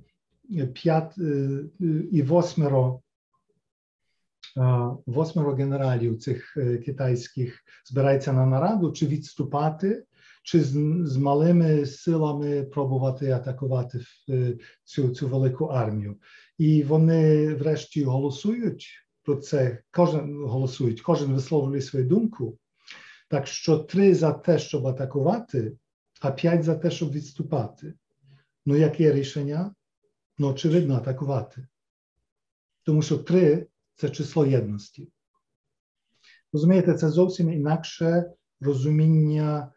восьмеро генералів цих китайських збирається на нараду, чи відступати, чи з малими силами пробувати атакувати цю велику армію. І вони врешті голосують про це, кожен голосують, кожен висловлює свою думку. Так що 3 за те, щоб атакувати, а 5 за те, щоб відступати. Ну, яке рішення? Ну, очевидно, атакувати. Тому що 3 – це число єдності. Розумієте, це зовсім інакше розуміння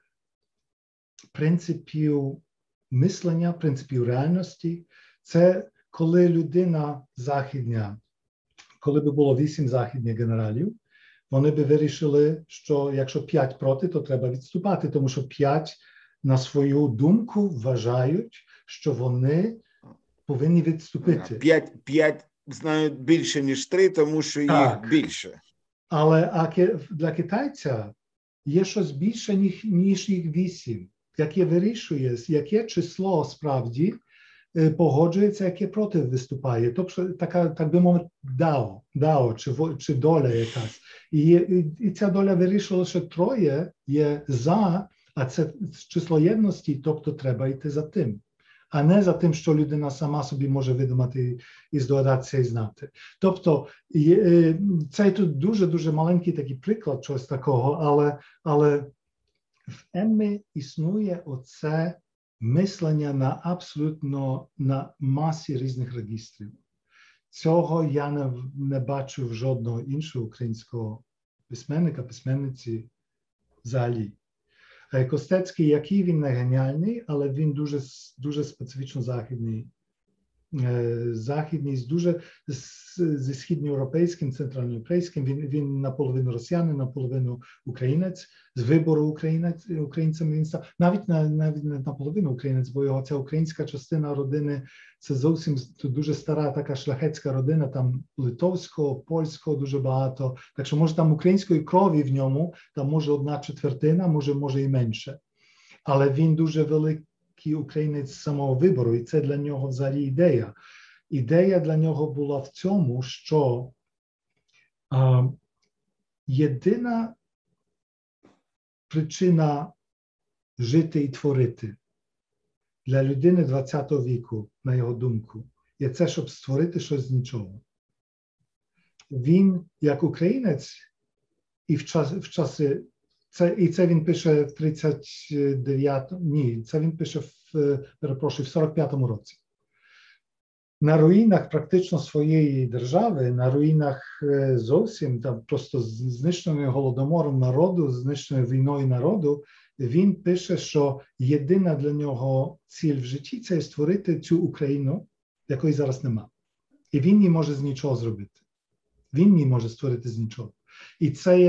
принципів мислення, принципів реальності. Це коли людина західня, коли би було 8 західних генералів, вони би вирішили, що якщо 5 проти, то треба відступати, тому що 5 на свою думку вважають, що вони повинні відступити.
5 знають більше, ніж 3, тому що їх більше.
Але для китайця є щось більше, ніж їх 8, яке вирішує, яке число справді погоджується, яке проти виступає. Тобто, так би мовити, дао чи доля якась. І ця доля вирішила, що 3 є за, а це число єдності, тобто треба йти за тим. А не за тим, що людина сама собі може видумати і здогадатися і знати. Тобто, це тут дуже-дуже маленький такий приклад чогось такого, але в Еммі існує оце мислення на масі різних регістрів. Цього я не бачу в жодного іншого українського письменника, письменниці взагалі. Костецький, який він не геніальний, але він дуже специфічно західний. Західний, дуже зі східноєвропейським, центральноєвропейським. Він наполовину росіянин, наполовину українець. З вибору українцем він став. Навіть не наполовину українець, бо його ця українська частина родини, це зовсім дуже стара така шляхетська родина, там литовського, польського дуже багато. Так що може там української крові в ньому, там може 1/4, може і менше. Але він дуже великий українець самого вибору, і це для нього взагалі ідея. Ідея для нього була в цьому, що єдина причина жити і творити для людини 20 віку, на його думку, є це, щоб створити щось з нічого. Він, як українець, і в часи це він пише в 39-му, це він пише в 45-му році. На руїнах практично своєї держави, на руїнах зовсім, там просто знищеною голодомором народу, знищеною війною народу, він пише, що єдина для нього ціль в житті – це створити цю Україну, якої зараз нема. І він не може з нічого зробити. Він не може створити з нічого. І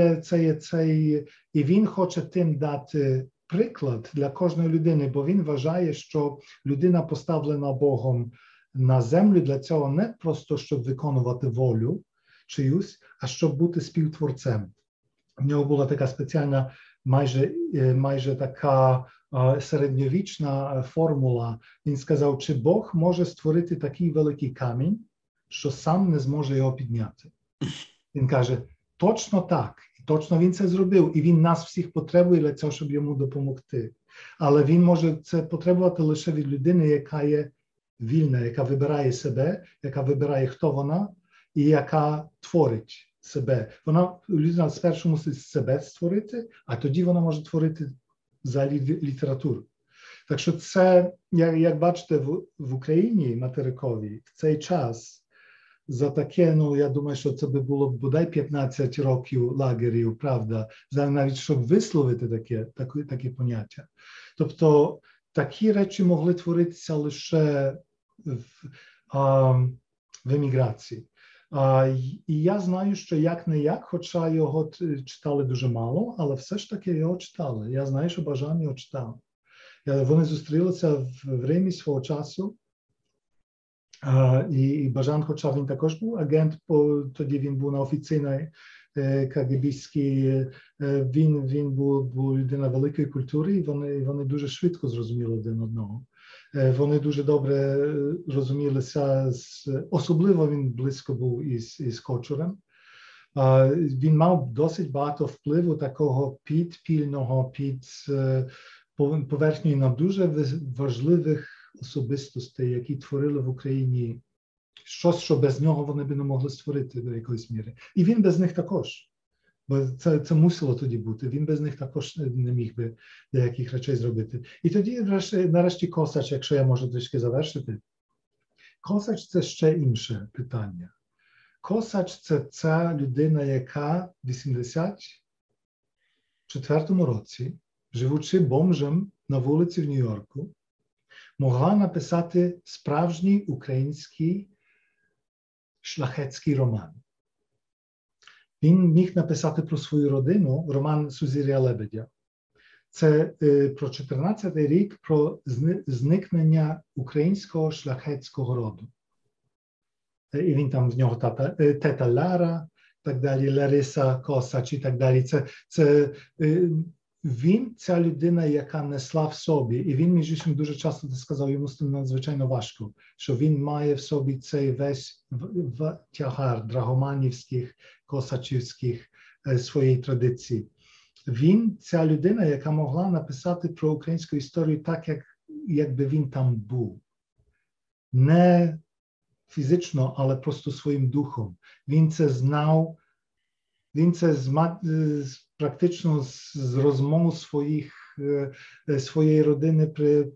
і він хоче тим дати приклад для кожної людини, бо він вважає, що людина поставлена Богом на землю для цього не просто, щоб виконувати волю чиюсь, а щоб бути співтворцем. У нього була така спеціальна, майже така середньовічна формула. Він сказав, чи Бог може створити такий великий камінь, що сам не зможе його підняти. Він каже, точно так, і точно він це зробив, і він нас всіх потребує для цього, щоб йому допомогти. Але він може це потребувати лише від людини, яка є вільна, яка вибирає себе, яка вибирає, хто вона, і яка творить себе. Людина спершу мусить себе створити, а тоді вона може творити взагалі літературу. Так що це, як бачите, в Україні материковій в цей час за таке, я думаю, що це би було бодай 15 років лагерів, правда, навіть щоб висловити таке поняття. Тобто такі речі могли творитися лише в еміграції. І я знаю, що як-не-як, хоча його читали дуже мало, але все ж таки його читали. Я знаю, що Бажан його читав. Вони зустрілися в Римі свого часу. І Бажан, хоча він також був агент, тоді він був на офіційній КГБ-ській, він був людина великої культури, і вони дуже швидко зрозуміли один одного. Вони дуже добре розумілися, особливо він близько був із Кочурем. Він мав досить багато впливу такого підпільного, під поверхнею на дуже важливих особистостей, які творили в Україні щось, що без нього вони б не могли створити до якоїсь міри. І він без них також. Бо це мусило тоді бути. Він без них також не міг би деяких речей зробити. І тоді, нарешті, Косач, якщо я можу трішки завершити, Косач – це ще інше питання. Косач – це ця людина, яка в 84-му році, живучи бомжем на вулиці в Нью-Йорку, могла написати справжній український шляхетський роман. Він міг написати про свою родину роман Сузір'я Лебедя. Це про 14-й рік, про зникнення українського шляхетського роду. І він там, в нього тета Лара, так далі, Лариса Косач і так далі. Він, ця людина, яка несла в собі, і він, між іншим, дуже часто сказав, йому з тим надзвичайно важко, що він має в собі цей весь тягар драгоманівських, косачівських своєї традиції. Він, ця людина, яка могла написати про українську історію так, якби він там був. Не фізично, але просто своїм духом. Він це знав, він це практично з розмов своєї родини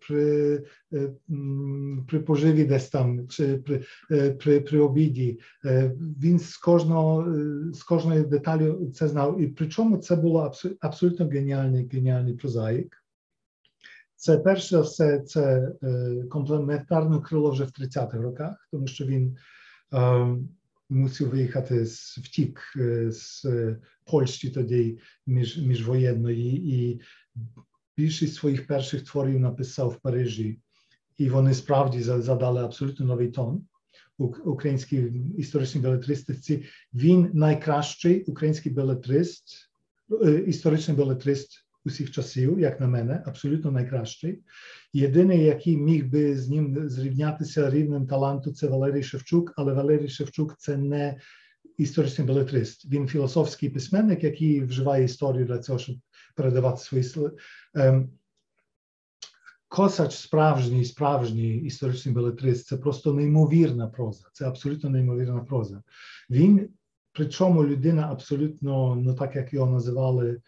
при поживі десь там, чи при обіді. Він з кожної деталі це знав. І причому це було абсолютно геніальний прозаїк. Це, перш за все, це комплементарне крило вже в 30-х роках, тому що він мусив виїхати, втік з Польщі тоді міжвоєнної, і більшість своїх перших творів написав в Парижі. І вони справді задали абсолютно новий тон українській історичній белетристиці. Він найкращий український белетрист, історичний белетрист усіх часів, як на мене, абсолютно найкращий. Єдиний, який міг би з ним зрівнятися рівнем таланту, це Валерій Шевчук, але Валерій Шевчук – це не історичний белетрист. Він філософський письменник, який вживає історію для цього, щоб передавати свої сили. Косач справжній історичний белетрист – це просто неймовірна проза, це абсолютно неймовірна проза. Він, причому людина абсолютно, ну так як його називали,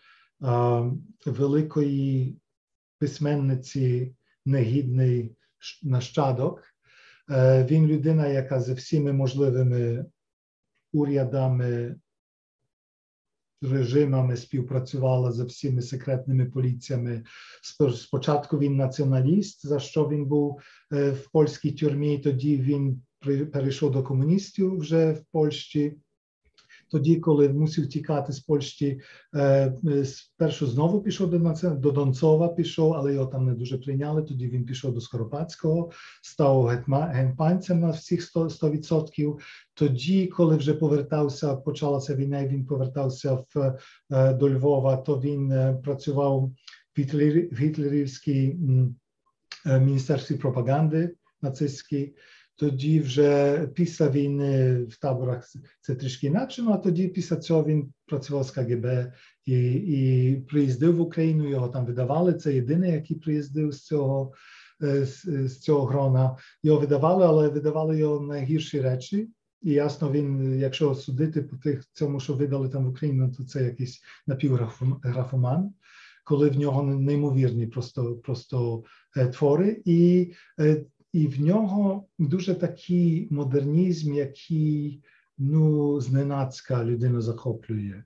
великої письменниці, негідний нащадок. Він людина, яка зі всіми можливими урядами, режимами співпрацювала, з всіми секретними поліціями. Спочатку він націоналіст, за що він був в польській тюрмі, тоді він перейшов до комуністів вже в Польщі. Тоді, коли мусив тікати з Польщі, спершу знову пішов до Донцова, але його там не дуже прийняли. Тоді він пішов до Скоропадського, став гетьманцем на всіх 100%. Тоді, коли вже почалася війна, і він повертався до Львова, то він працював в гітлерівській міністерстві пропаганди нацистській. Тоді вже після війни в таборах це трішки інакше, а тоді після цього він працював з КГБ і приїздив в Україну, його там видавали. Це єдиний, який приїздив з цього грона. Його видавали, але видавали його найгірші речі. І ясно, він, якщо судити по цьому, що видали там в Україну, то це якийсь напівграфоман, коли в нього неймовірні просто твори. І в нього дуже такий модернізм, який, зненацька людину захоплює.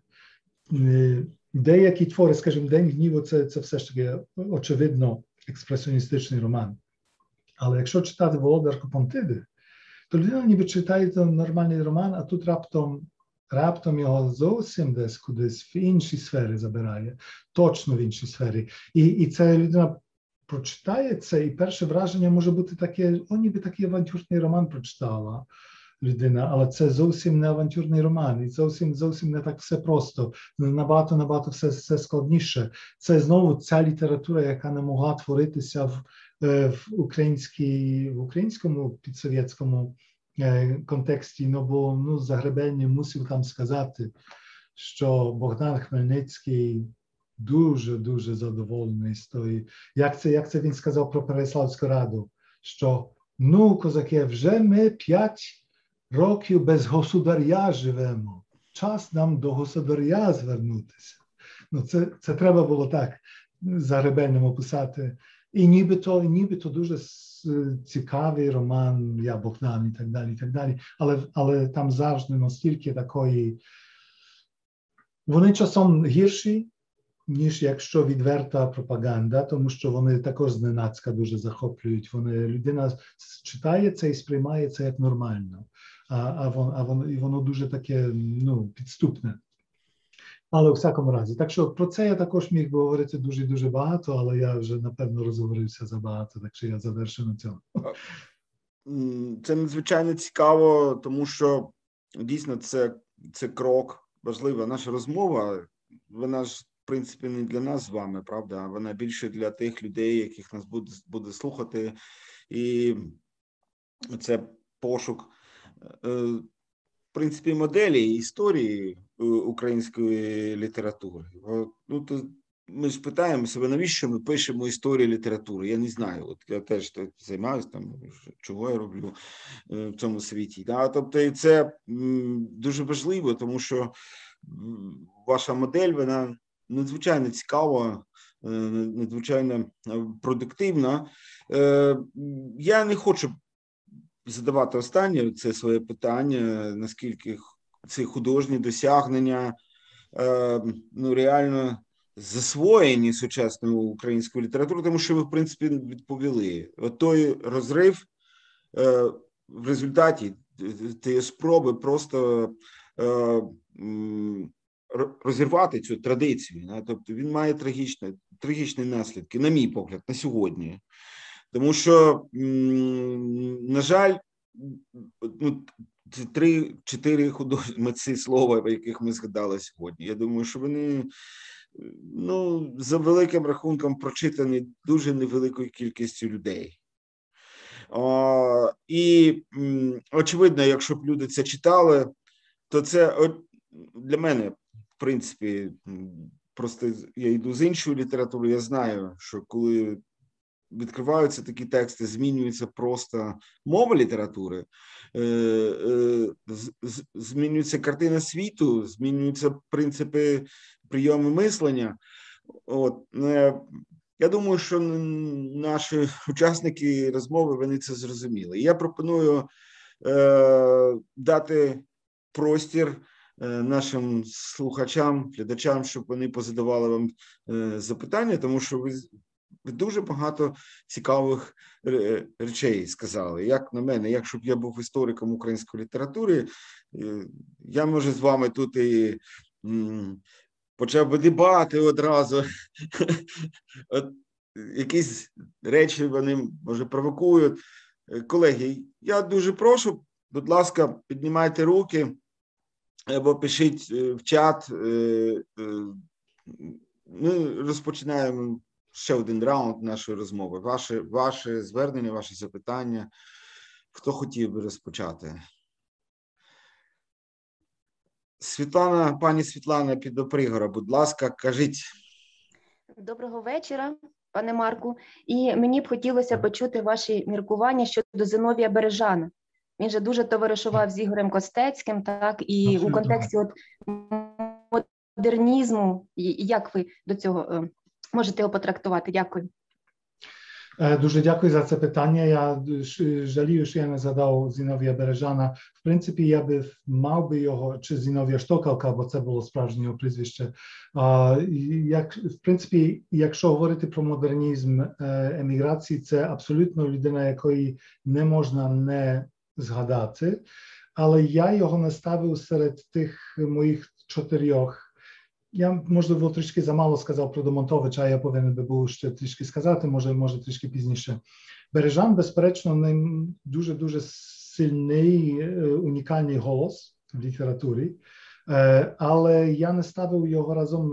Деякі твори, скажімо, «День гніву» – це все ж таки, очевидно, експресіоністичний роман. Але якщо читати «Володарку Понтиди», то людина ніби читає нормальний роман, а тут раптом його зовсім десь кудись в інші сфери забирає, точно в інші сфери. І ця людина прочитає це, і перше враження може бути таке, ніби такий авантюрний роман прочитала людина, але це зовсім не авантюрний роман, і зовсім не так все просто, набагато все складніше. Це знову ця література, яка не могла творитися в українському підсовєтському контексті, бо Загребельний мусив там сказати, що Богдан Хмельницький дуже задоволений з тої. Як це він сказав про Переяславську раду, що, козаки, вже ми 5 років без государя живемо. Час нам до государя звернутися. Ну, це треба було так загребельним описати. І нібито дуже цікавий роман «Я Богдан» і так далі, і так далі. Але там завжди настільки такої... Вони часом гірші, ніж якщо відверта пропаганда, тому що вони також зненацька дуже захоплюють. Людина читає це і сприймає це як нормально, і воно дуже таке, підступне. Але у всякому разі. Так що про це я також міг би говорити дуже-дуже багато, але я вже, напевно, розговорився забагато, так що я завершу на цьому.
Це надзвичайно цікаво, тому що дійсно це крок важливий. Наша розмова, вона ж, в принципі, не для нас з вами, правда? Вона більше для тих людей, яких нас буде слухати. І це пошук, в принципі, моделі історії української літератури. Ми ж питаємо себе, навіщо ми пишемо історію літератури? Я не знаю. От я теж займаюся там, чого я роблю в цьому світі. Да? Тобто, і це дуже важливо, тому що ваша модель, вона надзвичайно цікава, надзвичайно продуктивна. Я не хочу задавати останнє це своє питання, наскільки ці художні досягнення реально засвоєні сучасною українською літературою, тому що ви, в принципі, відповіли. От той розрив в результаті тієї спроби просто розірвати цю традицію. Тобто він має трагічні наслідки, на мій погляд, на сьогодні. Тому що, на жаль, 3-4 художні митці слова, яких ми згадали сьогодні. Я думаю, що вони, за великим рахунком прочитані дуже невеликою кількістю людей. І, очевидно, якщо б люди це читали, то це для мене, в принципі, просто я йду з іншої літератури, я знаю, що коли відкриваються такі тексти, змінюється просто мова літератури, змінюється картина світу, змінюються принципи, прийоми мислення. Я думаю, що наші учасники розмови, вони це зрозуміли. Я пропоную дати простір нашим слухачам, глядачам, щоб вони позадавали вам запитання, тому що ви дуже багато цікавих речей сказали. Як на мене, якщо б я був істориком української літератури, я, може, з вами тут і почав би дебати одразу. Якісь речі вони, може, провокують. Колеги, я дуже прошу, будь ласка, піднімайте руки або пишіть в чат. Ми розпочинаємо ще один раунд нашої розмови. Ваше звернення, ваші запитання. Хто хотів би розпочати? Пані Світлана Підопригора, будь ласка, кажіть.
Доброго вечора, пане Марку. І мені б хотілося почути ваші міркування щодо Зиновія Бережана. Він же дуже товаришував з Ігорем Костецьким, так, і у контексті модернізму, як ви до цього можете його потрактувати? Дякую.
Дуже дякую за це питання. Я жалію, що я не задав Зіновія Бережана. В принципі, я би мав би його, чи Зіновія Штокалка, бо це було справжнє його прізвище. В принципі, якщо говорити про модернізм еміграції, це абсолютно людина, якої не можна не згадати. Але я його не ставив серед тих моїх 4. Я, можливо, трішки замало сказав про Домонтовича, я повинен би був ще трішки сказати, може трішки пізніше. Бережан, безперечно, дуже сильний, унікальний голос в літературі, але я не ставив його разом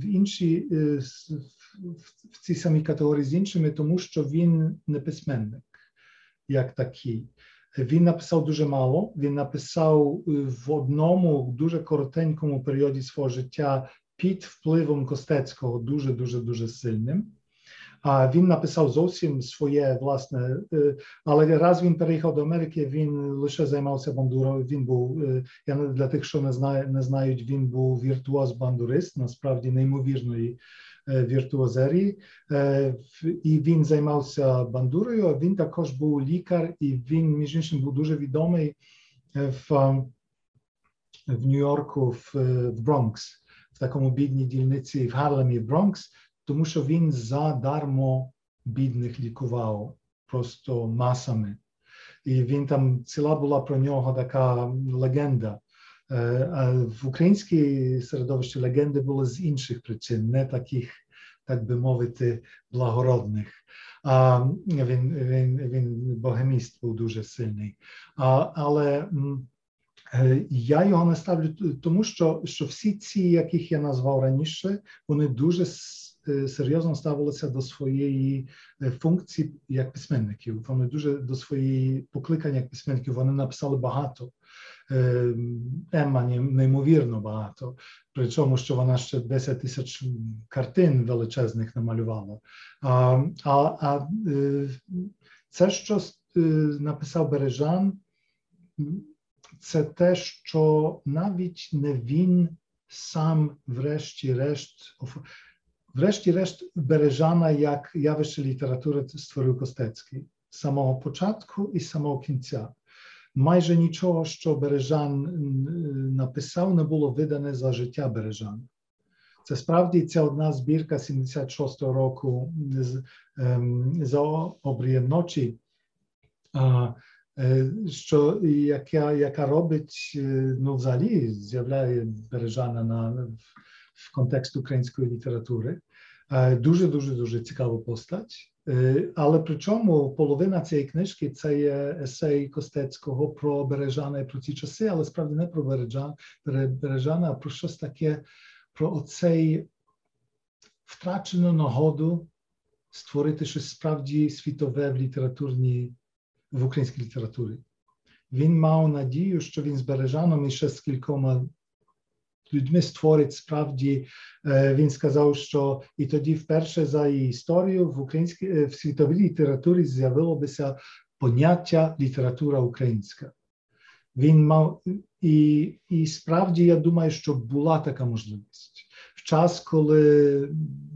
в цій самій категорії з іншими, тому що він не письменник, як такий. Він написав дуже мало, він написав в одному дуже коротенькому періоді свого життя під впливом Костецького дуже сильним. А він написав зовсім своє власне, але раз він переїхав до Америки, він лише займався бандурою. Він був, я для тих, що не знають, він був віртуоз-бандурист, насправді неймовірної віртуозерії, і він займався бандурою. Він також був лікар, і він, між іншим, був дуже відомий в Нью-Йорку, в Бронкс, в такому бідній дільниці, в Гарлемі, в Бронкс, тому що він задармо бідних лікував просто масами. І він там, ціла була про нього така легенда. А в українській середовищі легенди були з інших причин, не таких, так би мовити, благородних. Він богеміст був дуже сильний. Але я його не ставлю, тому що всі ці, яких я назвав раніше, вони дуже серйозно ставилися до своєї функції як письменників. Вони дуже до своєї покликання як письменників. Вони написали багато. Емма неймовірно багато. Причому, що вона ще 10 тисяч картин величезних намалювала. Це, що написав Бережан, це те, що навіть не він сам врешті-решт Бережана як явище літератури створив Костецький з самого початку і з самого кінця. Майже нічого, що Бережан написав, не було видане за життя Бережана. Це справді ця одна збірка 76-го року «За обрієм ночі», яка робить, ну, взагалі з'являє Бережана в контекст української літератури. Дуже цікава постать. Але причому половина цієї книжки – це є есей Костецького про Бережана і про ці часи, але справді не про Бережана, а про щось таке, про оцей втрачену нагоду створити щось справді світове в українській літературі. Він мав надію, що він з Бережаном і ще з кількома людьми створить справді, він сказав, що і тоді вперше за її історію в світовій літературі з'явилося поняття література українська. Він мав, і справді я думаю, що була така можливість. В час, коли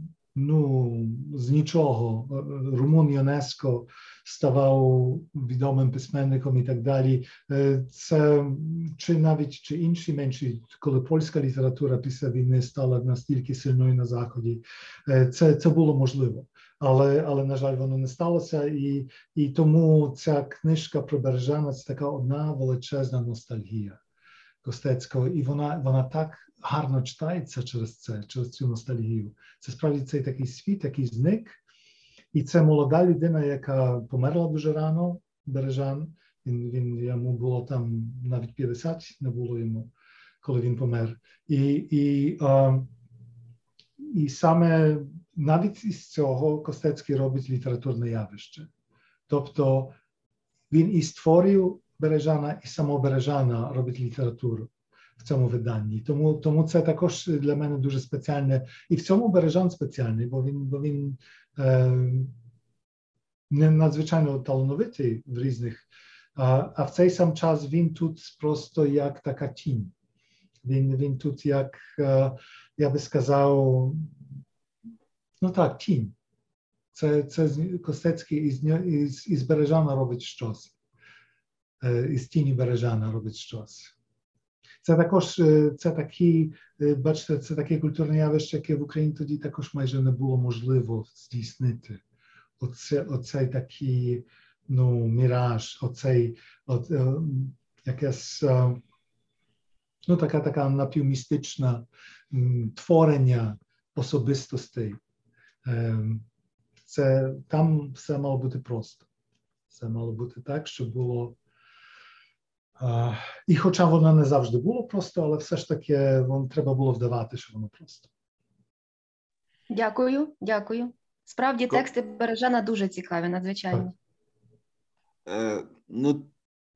з нічого румун Йонеско ставав відомим письменником і так далі. Це чи інші менші, коли польська література після війни стала настільки сильною на Заході, це було можливо. Але, на жаль, воно не сталося, і тому ця книжка про Бережана – це така одна величезна ностальгія Костецького, і вона так гарно читається через цю ностальгію. Це справді цей такий світ, який зник, і це молода людина, яка померла дуже рано, Бережан. Йому було там навіть 50, не було йому, коли він помер. І саме навіть із цього Костецький робить літературне явище. Тобто він і створив Бережана, і самого Бережана робить літературу в цьому виданні. Тому це також для мене дуже спеціальне. І в цьому Бережан спеціальний, бо він не надзвичайно талановитий в різних, а в цей сам час він тут просто як така тінь. Він тут як, я би сказав, тінь. Це Костецький із Бережана робить щось. Із тіні Бережана робить щось. Це також, бачите, це таке культурне явище, яке в Україні тоді також майже не було можливо здійснити. Оцей такий, міраж, якесь, така напівмістична творення особистостей. Там все мало бути просто. Все мало бути так, щоб було. І хоча воно не завжди було просто, але все ж таки треба було вдавати, що воно просто.
Дякую. Справді тексти Бережана дуже цікаві, надзвичайно.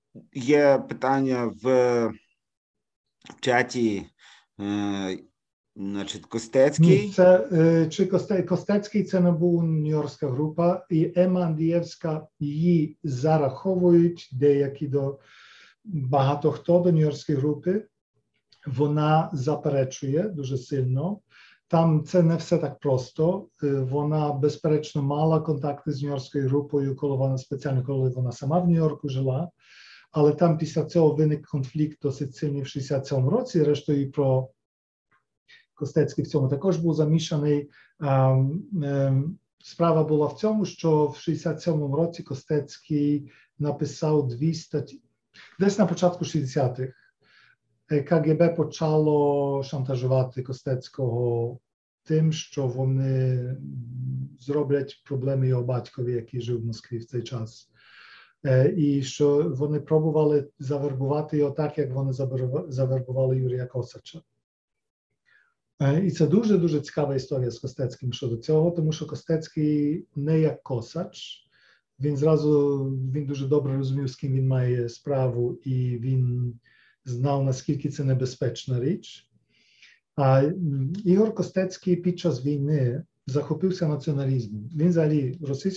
Є питання в чаті. Значить,
Ні,
Костецький.
чи Костецький це не була нью-йоркська група, і Ема Андрієвська її зараховують деякі багато хто до нью-йоркської групи. Вона заперечує дуже сильно. Там це не все так просто. Вона, безперечно, мала контакти з нью-йоркською групою, спеціально коли вона сама в Нью-Йорку жила. Але там після цього виник конфлікт досить сильний в 67-му році. Рештою про Костецький в цьому також був замішаний. Справа була в цьому, що в 67-му році Костецький написав 2 статті. Десь на початку 60-х КГБ почало шантажувати Костецького тим, що вони зроблять проблеми його батькові, який жив в Москві в цей час. І що вони пробували завербувати його так, як вони завербували Юрія Косача. І це дуже-дуже цікава історія з Костецьким щодо цього, тому що Костецький не як Косач. Він дуже добре розумів, з ким він має справу, і він знав, наскільки це небезпечна річ. А Ігор Костецький під час війни захопився націоналізмом. Він взагалі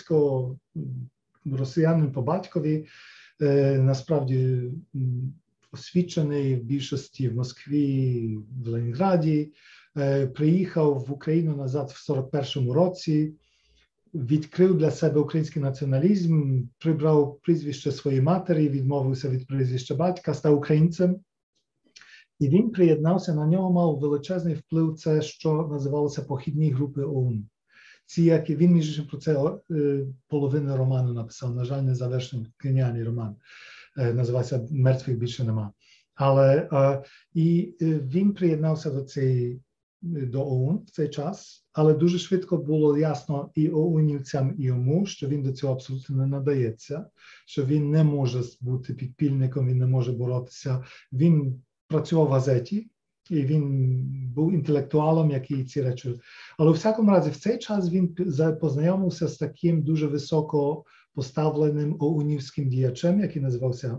росіянин по батькові, насправді освічений в більшості в Москві, в Ленінграді, приїхав в Україну назад в 41-му році, відкрив для себе український націоналізм, прибрав прізвище своєї матері, відмовився від прізвища батька, став українцем. І він приєднався, на нього мав величезний вплив це, що називалося похідні групи ОУН. Він, між іншим, про це половину роману написав, на жаль, не завершений, геніальний роман, називається «Мертвих більше нема». Але і він приєднався до ОУН в цей час, але дуже швидко було ясно і ОУНівцям, і йому, що він до цього абсолютно не надається, що він не може бути підпільником, він не може боротися. Він працював в газеті, і він був інтелектуалом, який ці речі. Але у всякому разі, в цей час він познайомився з таким дуже високо поставленим ОУНівським діячем, який називався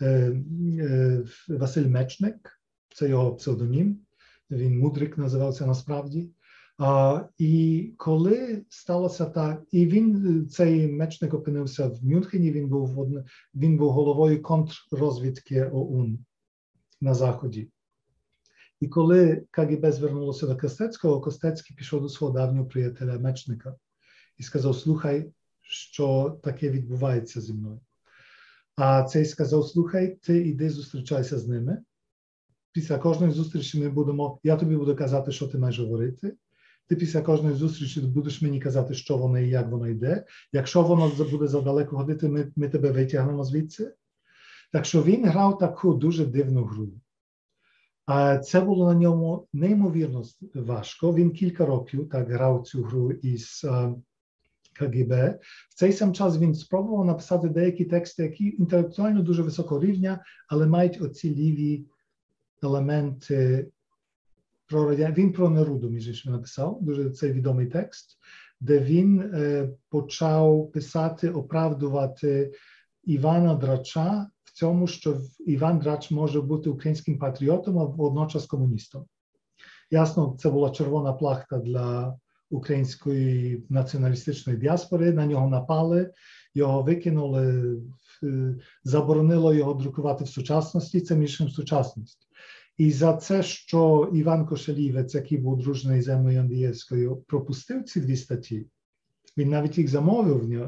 Василь Мечник, це його псевдонім. Він Мудрик називався насправді. І коли сталося так, і цей Мечник опинився в Мюнхені, він був головою контррозвідки ОУН на Заході. І коли КГБ звернулося до Костецького, Костецький пішов до свого давнього приятеля Мечника і сказав: слухай, що таке відбувається зі мною. А цей сказав: слухай, ти іди зустрічайся з ними. Після кожної зустрічі я тобі буду казати, що ти маєш говорити. Ти після кожної зустрічі будеш мені казати, що воно і як воно йде. Якщо воно буде задалеко ходити, ми тебе витягнемо звідси. Так що він грав таку дуже дивну гру. А це було на ньому неймовірно важко. Він кілька років так грав цю гру із КГБ. В цей сам час він спробував написати деякі тексти, які інтелектуально дуже високого рівня, але мають оці ліві елементи. Він про Неруду, між іншим, написав, дуже цей відомий текст, де він почав писати, оправдувати Івана Драча в цьому, що Іван Драч може бути українським патріотом, а водночас комуністом. Ясно, це була червона плахта для української націоналістичної діаспори, на нього напали, його викинули, заборонило його друкувати в сучасності, це між іншим сучасність. І за це, що Іван Кошелівець, який був дружний з Емою Андрієвською, пропустив ці 2 статті, він навіть їх замовив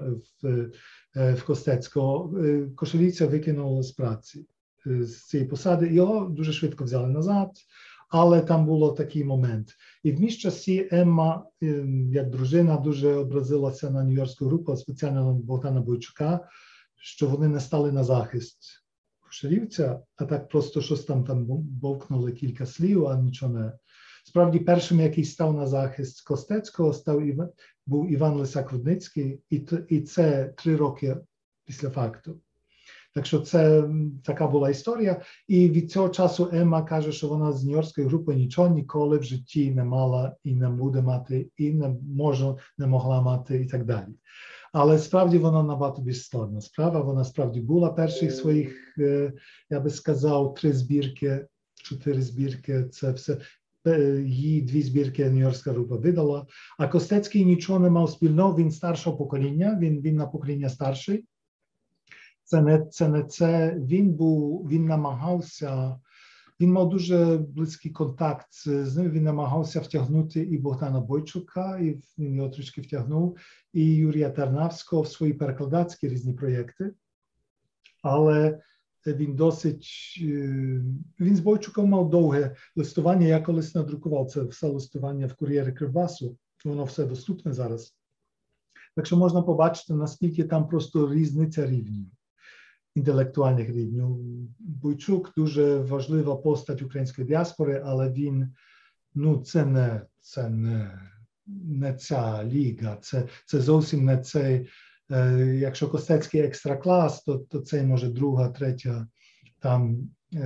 в Костецького, Кошелівця викинули з праці, з цієї посади. Його дуже швидко взяли назад, але там був такий момент. І в між часі Емма, як дружина, дуже образилася на нью-йоркську групу, спеціально на Богдана Бойчука, що вони не стали на захист Кошелівця, а так просто щось там бовкнули кілька слів, а нічого не. Справді, першим, який став на захист Костецького, був Іван Лисак-Рудницький, і це 3 роки після факту. Так що це така була історія. І від цього часу Емма каже, що вона з нью-йоркської групи нічого ніколи в житті не мала і не буде мати, і не могла мати, і так далі. Але справді вона набагато більш складна справа. Вона справді була перших своїх, я би сказав, 3 збірки, 4 збірки. Це все. її 2 збірки Нью-Йоркська група видала. А Костецький нічого не мав спільного, він старшого покоління, він на покоління старший. Він намагався, він мав дуже близький контакт з ним, він намагався втягнути і Богдана Бойчука, і він його трішки втягнув, і Юрія Тарнавського в свої перекладацькі різні проєкти. Але він з Бойчуком мав довге листування, я колись надрукував це все листування в кур'єрі Кривбасу, воно все доступне зараз. Так що можна побачити, наскільки там просто різниця рівнів, інтелектуальних рівнів. Бойчук дуже важлива постать української діаспори, але він, це не ця ліга, це зовсім не цей. Якщо Костецький екстраклас, то це може друга, третя там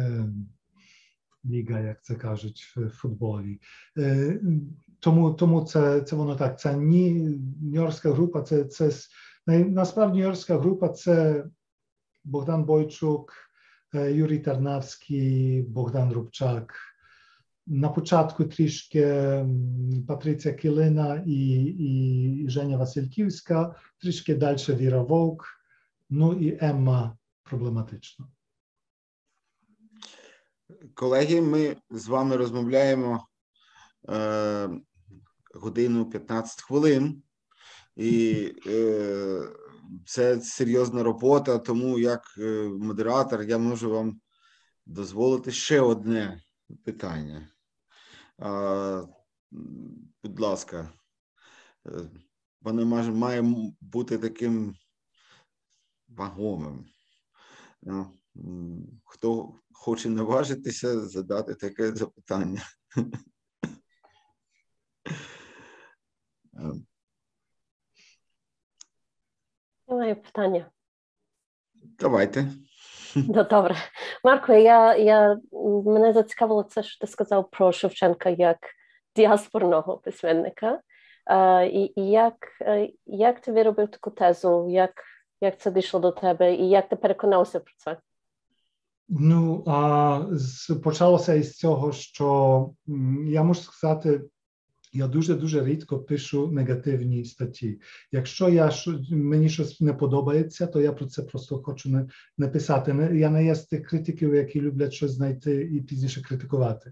ліга, як це кажуть в футболі. Тому це воно так. Це Нью-Йоркська група, насправді Нью-Йоркська група це Богдан Бойчук, Юрій Тарнавський, Богдан Рубчак. На початку трішки Патриція Килина і Женя Васильківська, трішки далі Віра Вовк, і Емма проблематична.
Колеги, ми з вами розмовляємо годину 15 хвилин, і це серйозна робота, тому як модератор я можу вам дозволити ще одне питання. Будь ласка, воно має бути таким вагомим. Хто хоче наважитися задати таке запитання?
Немає питання.
Давайте.
Добре. Марко, мене зацікавило це, що ти сказав про Шевченка як діаспорного письменника. І як ти виробив таку тезу, як це дійшло до тебе і як ти переконався про це?
Почалося із цього, що я можу сказати, я дуже рідко пишу негативні статті. Якщо мені щось не подобається, то я про це просто хочу не писати. Я не є з тих критиків, які люблять щось знайти і пізніше критикувати.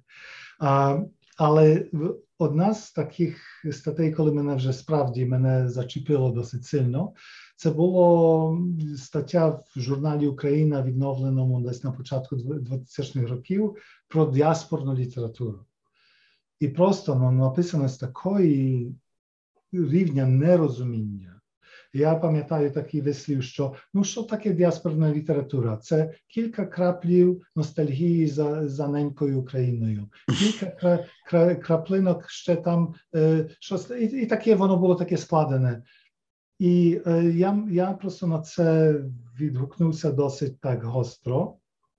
Але одна з таких статей, коли мене справді зачепило досить сильно, це була стаття в журналі «Україна», відновленому десь на початку 2000-х років, про діаспорну літературу. І просто написано з такої рівня нерозуміння. Я пам'ятаю такий вислів, що що таке діаспорна література? Це кілька краплів ностальгії за ненькою Україною, кілька краплинок ще там, щось, і таке воно було таке складене. І я просто на це відгукнувся досить так гостро.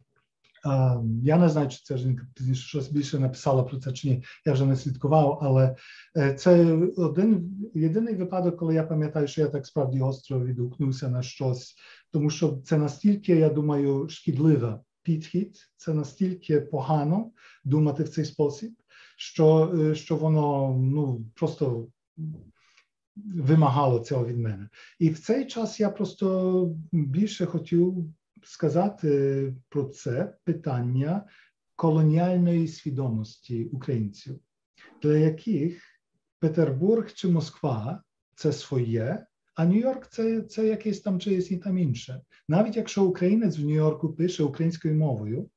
Я не знаю, чи ця жінка пізніше щось більше написала про це чи ні, я вже не слідкував, але це єдиний випадок, коли я пам'ятаю, що я так справді гостро відгукнувся на щось, тому що це настільки, я думаю, шкідлива підхід, це настільки погано думати в цей спосіб, що воно просто вимагало цього від мене. І в цей час я просто більше хотів сказати про це питання колоніальної свідомості українців, для яких Петербург чи Москва – це своє, а Нью-Йорк – це якесь там чиєсь і там інше. Навіть якщо українець в Нью-Йорку пише українською мовою,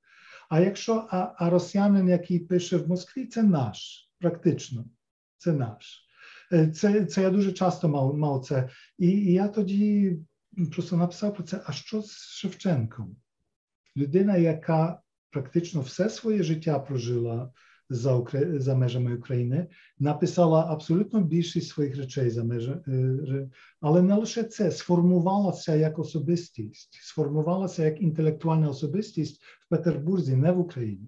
а росіянин, який пише в Москві, це наш, практично, це наш. Це я дуже часто мав це. І я тоді просто написав про це, а що з Шевченком? Людина, яка практично все своє життя прожила за межами України, написала абсолютно більшість своїх речей за межами, але не лише це, сформувалася як особистість, сформувалася як інтелектуальна особистість в Петербурзі, не в Україні.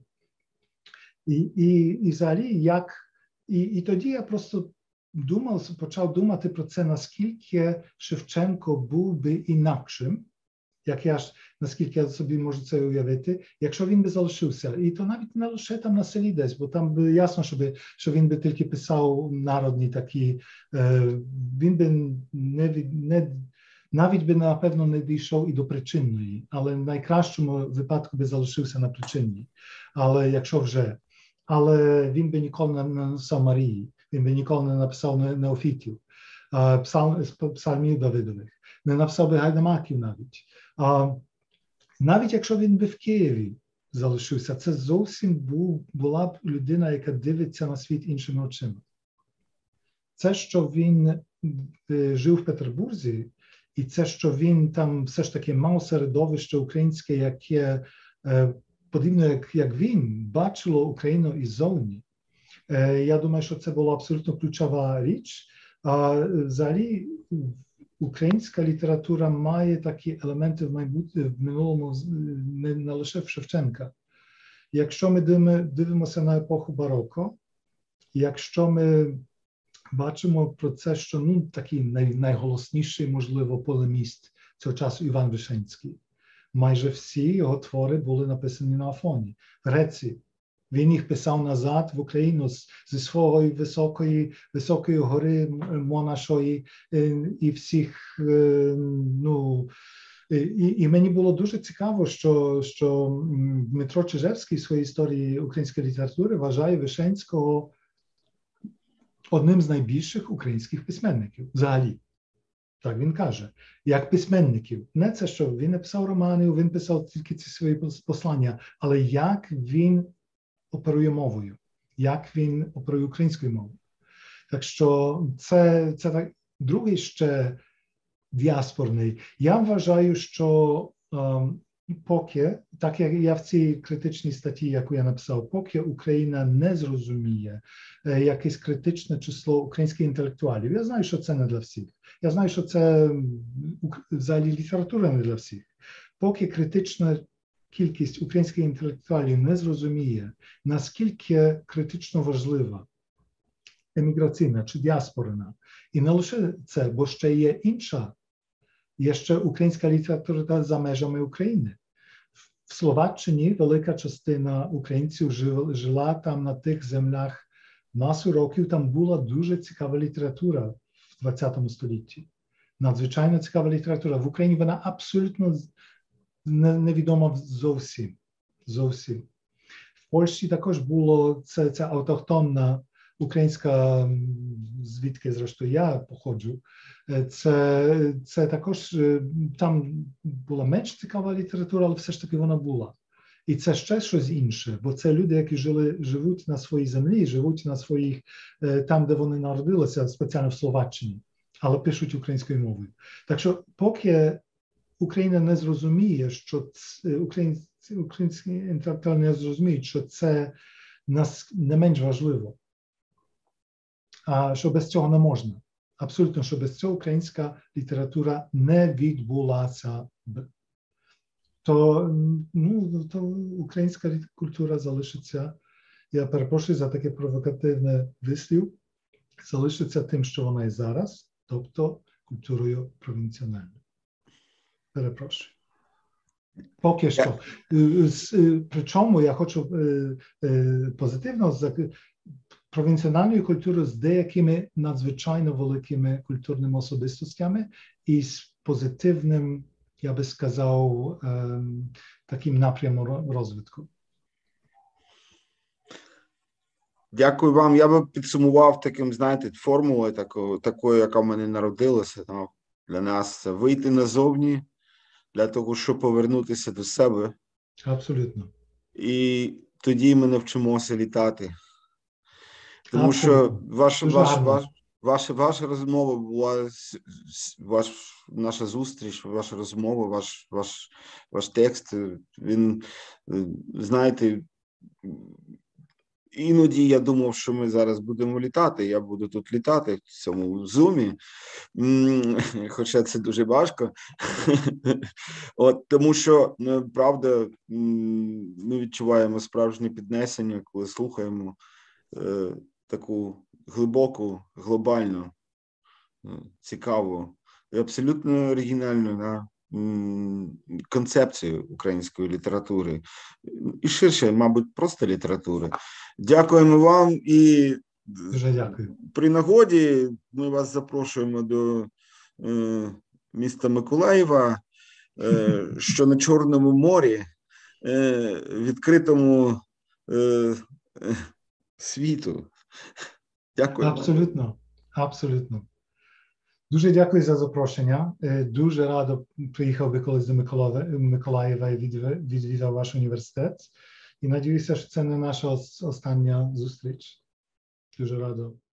І взагалі, і тоді я просто почав думати про це, наскільки Шевченко був би інакшим, наскільки я собі можу це уявити, якщо він би залишився, і то навіть не лише там на селі десь, бо там би ясно, що він би тільки писав народні такі, він би навіть би, напевно, не дійшов і до причинної, але в найкращому випадку би залишився на причинній. Але якщо вже, але він би ніколи не написав Марії, він би ніколи не написав Неофітів, псалмів Давидових, не написав би Гайдамаків навіть. Навіть якщо він би в Києві залишився, це зовсім була б людина, яка дивиться на світ іншими очима. Це, що він жив в Петербурзі, і це, що він там все ж таки мав середовище українське, яке, подібно як він, бачило Україну іззовні. Я думаю, що це була абсолютно ключова річ. Взагалі, українська література має такі елементи в минулому, не лише в Шевченка. Якщо ми дивимося на епоху бароко, якщо ми бачимо про це, що такий найголосніший, можливо, полеміст цього часу Іван Вишенський. Майже всі його твори були написані на Афоні, в Греції. Він їх писав назад в Україну зі своєї високої гори Монашої і всіх, і мені було дуже цікаво, що Дмитро Чижевський в своїй історії української літератури вважає Вишенського одним з найбільших українських письменників взагалі. Так він каже, як письменників. Не це, що він не писав романів, він писав тільки ці свої послання, але як він оперує мовою, як він оперує українською мовою. Так що це так, другий ще діаспорний. Я вважаю, що поки, так як я в цій критичній статті, яку я написав, поки Україна не зрозуміє якесь критичне число українських інтелектуалів, я знаю, що це не для всіх. Я знаю, що це взагалі література не для всіх. Поки критична кількість українських інтелектуалів не зрозуміє, наскільки критично важлива еміграційна чи діаспорна. І не лише це, бо ще є інша, є ще українська література за межами України. В Словаччині велика частина українців жила там на тих землях масу років, там була дуже цікава література в ХХ столітті. Надзвичайно цікава література. В Україні вона абсолютно невідома зовсім. В Польщі також було ця автохтонна українська, звідки зрештою я походжу, це також, там була менш цікава література, але все ж таки вона була. І це ще щось інше, бо це люди, які живуть на своїй землі, живуть на своїх, там, де вони народилися, спеціально в Словаччині, але пишуть українською мовою. Так що поки Україна не зрозуміє, що українські інтелектуали не зрозуміють, що це не менш важливо, а що без цього не можна. Абсолютно, що без цього українська література не відбулася б. То українська культура залишиться, я перепрошую за таке провокативне вислів, залишиться тим, що вона є зараз, тобто культурою провінціональною. Перепрошую. Поки що. Причому я хочу позитивно провінціональною культурою з деякими надзвичайно великими культурними особистостями і з позитивним, я би сказав, таким напрямом розвитку.
Дякую вам. Я би підсумував таким, знаєте, формулою такою, яка в мене народилася. Для нас це вийти назовні, для того, щоб повернутися до себе.
Абсолютно.
І тоді ми навчимося літати. Тому що ваша розмова була, наша зустріч, ваша розмова, ваш текст, він, знаєте, іноді я думав, що ми зараз будемо літати, я буду тут літати в цьому зумі, хоча це дуже важко. Тому що, правда, ми відчуваємо справжнє піднесення, коли слухаємо таку глибоку, глобальну, цікаву і абсолютно оригінальну концепцію української літератури і ширше, мабуть, просто літератури. Дякуємо вам і
Дуже дякую.
При нагоді ми вас запрошуємо до міста Миколаєва, що на Чорному морі, відкритому світу. Дякую.
Абсолютно, абсолютно. Дуже дякую за запрошення. Дуже радо приїхав би колись до Миколаєва і відвідав ваш університет. І надіюся, що це не наша остання зустріч. Дуже радо.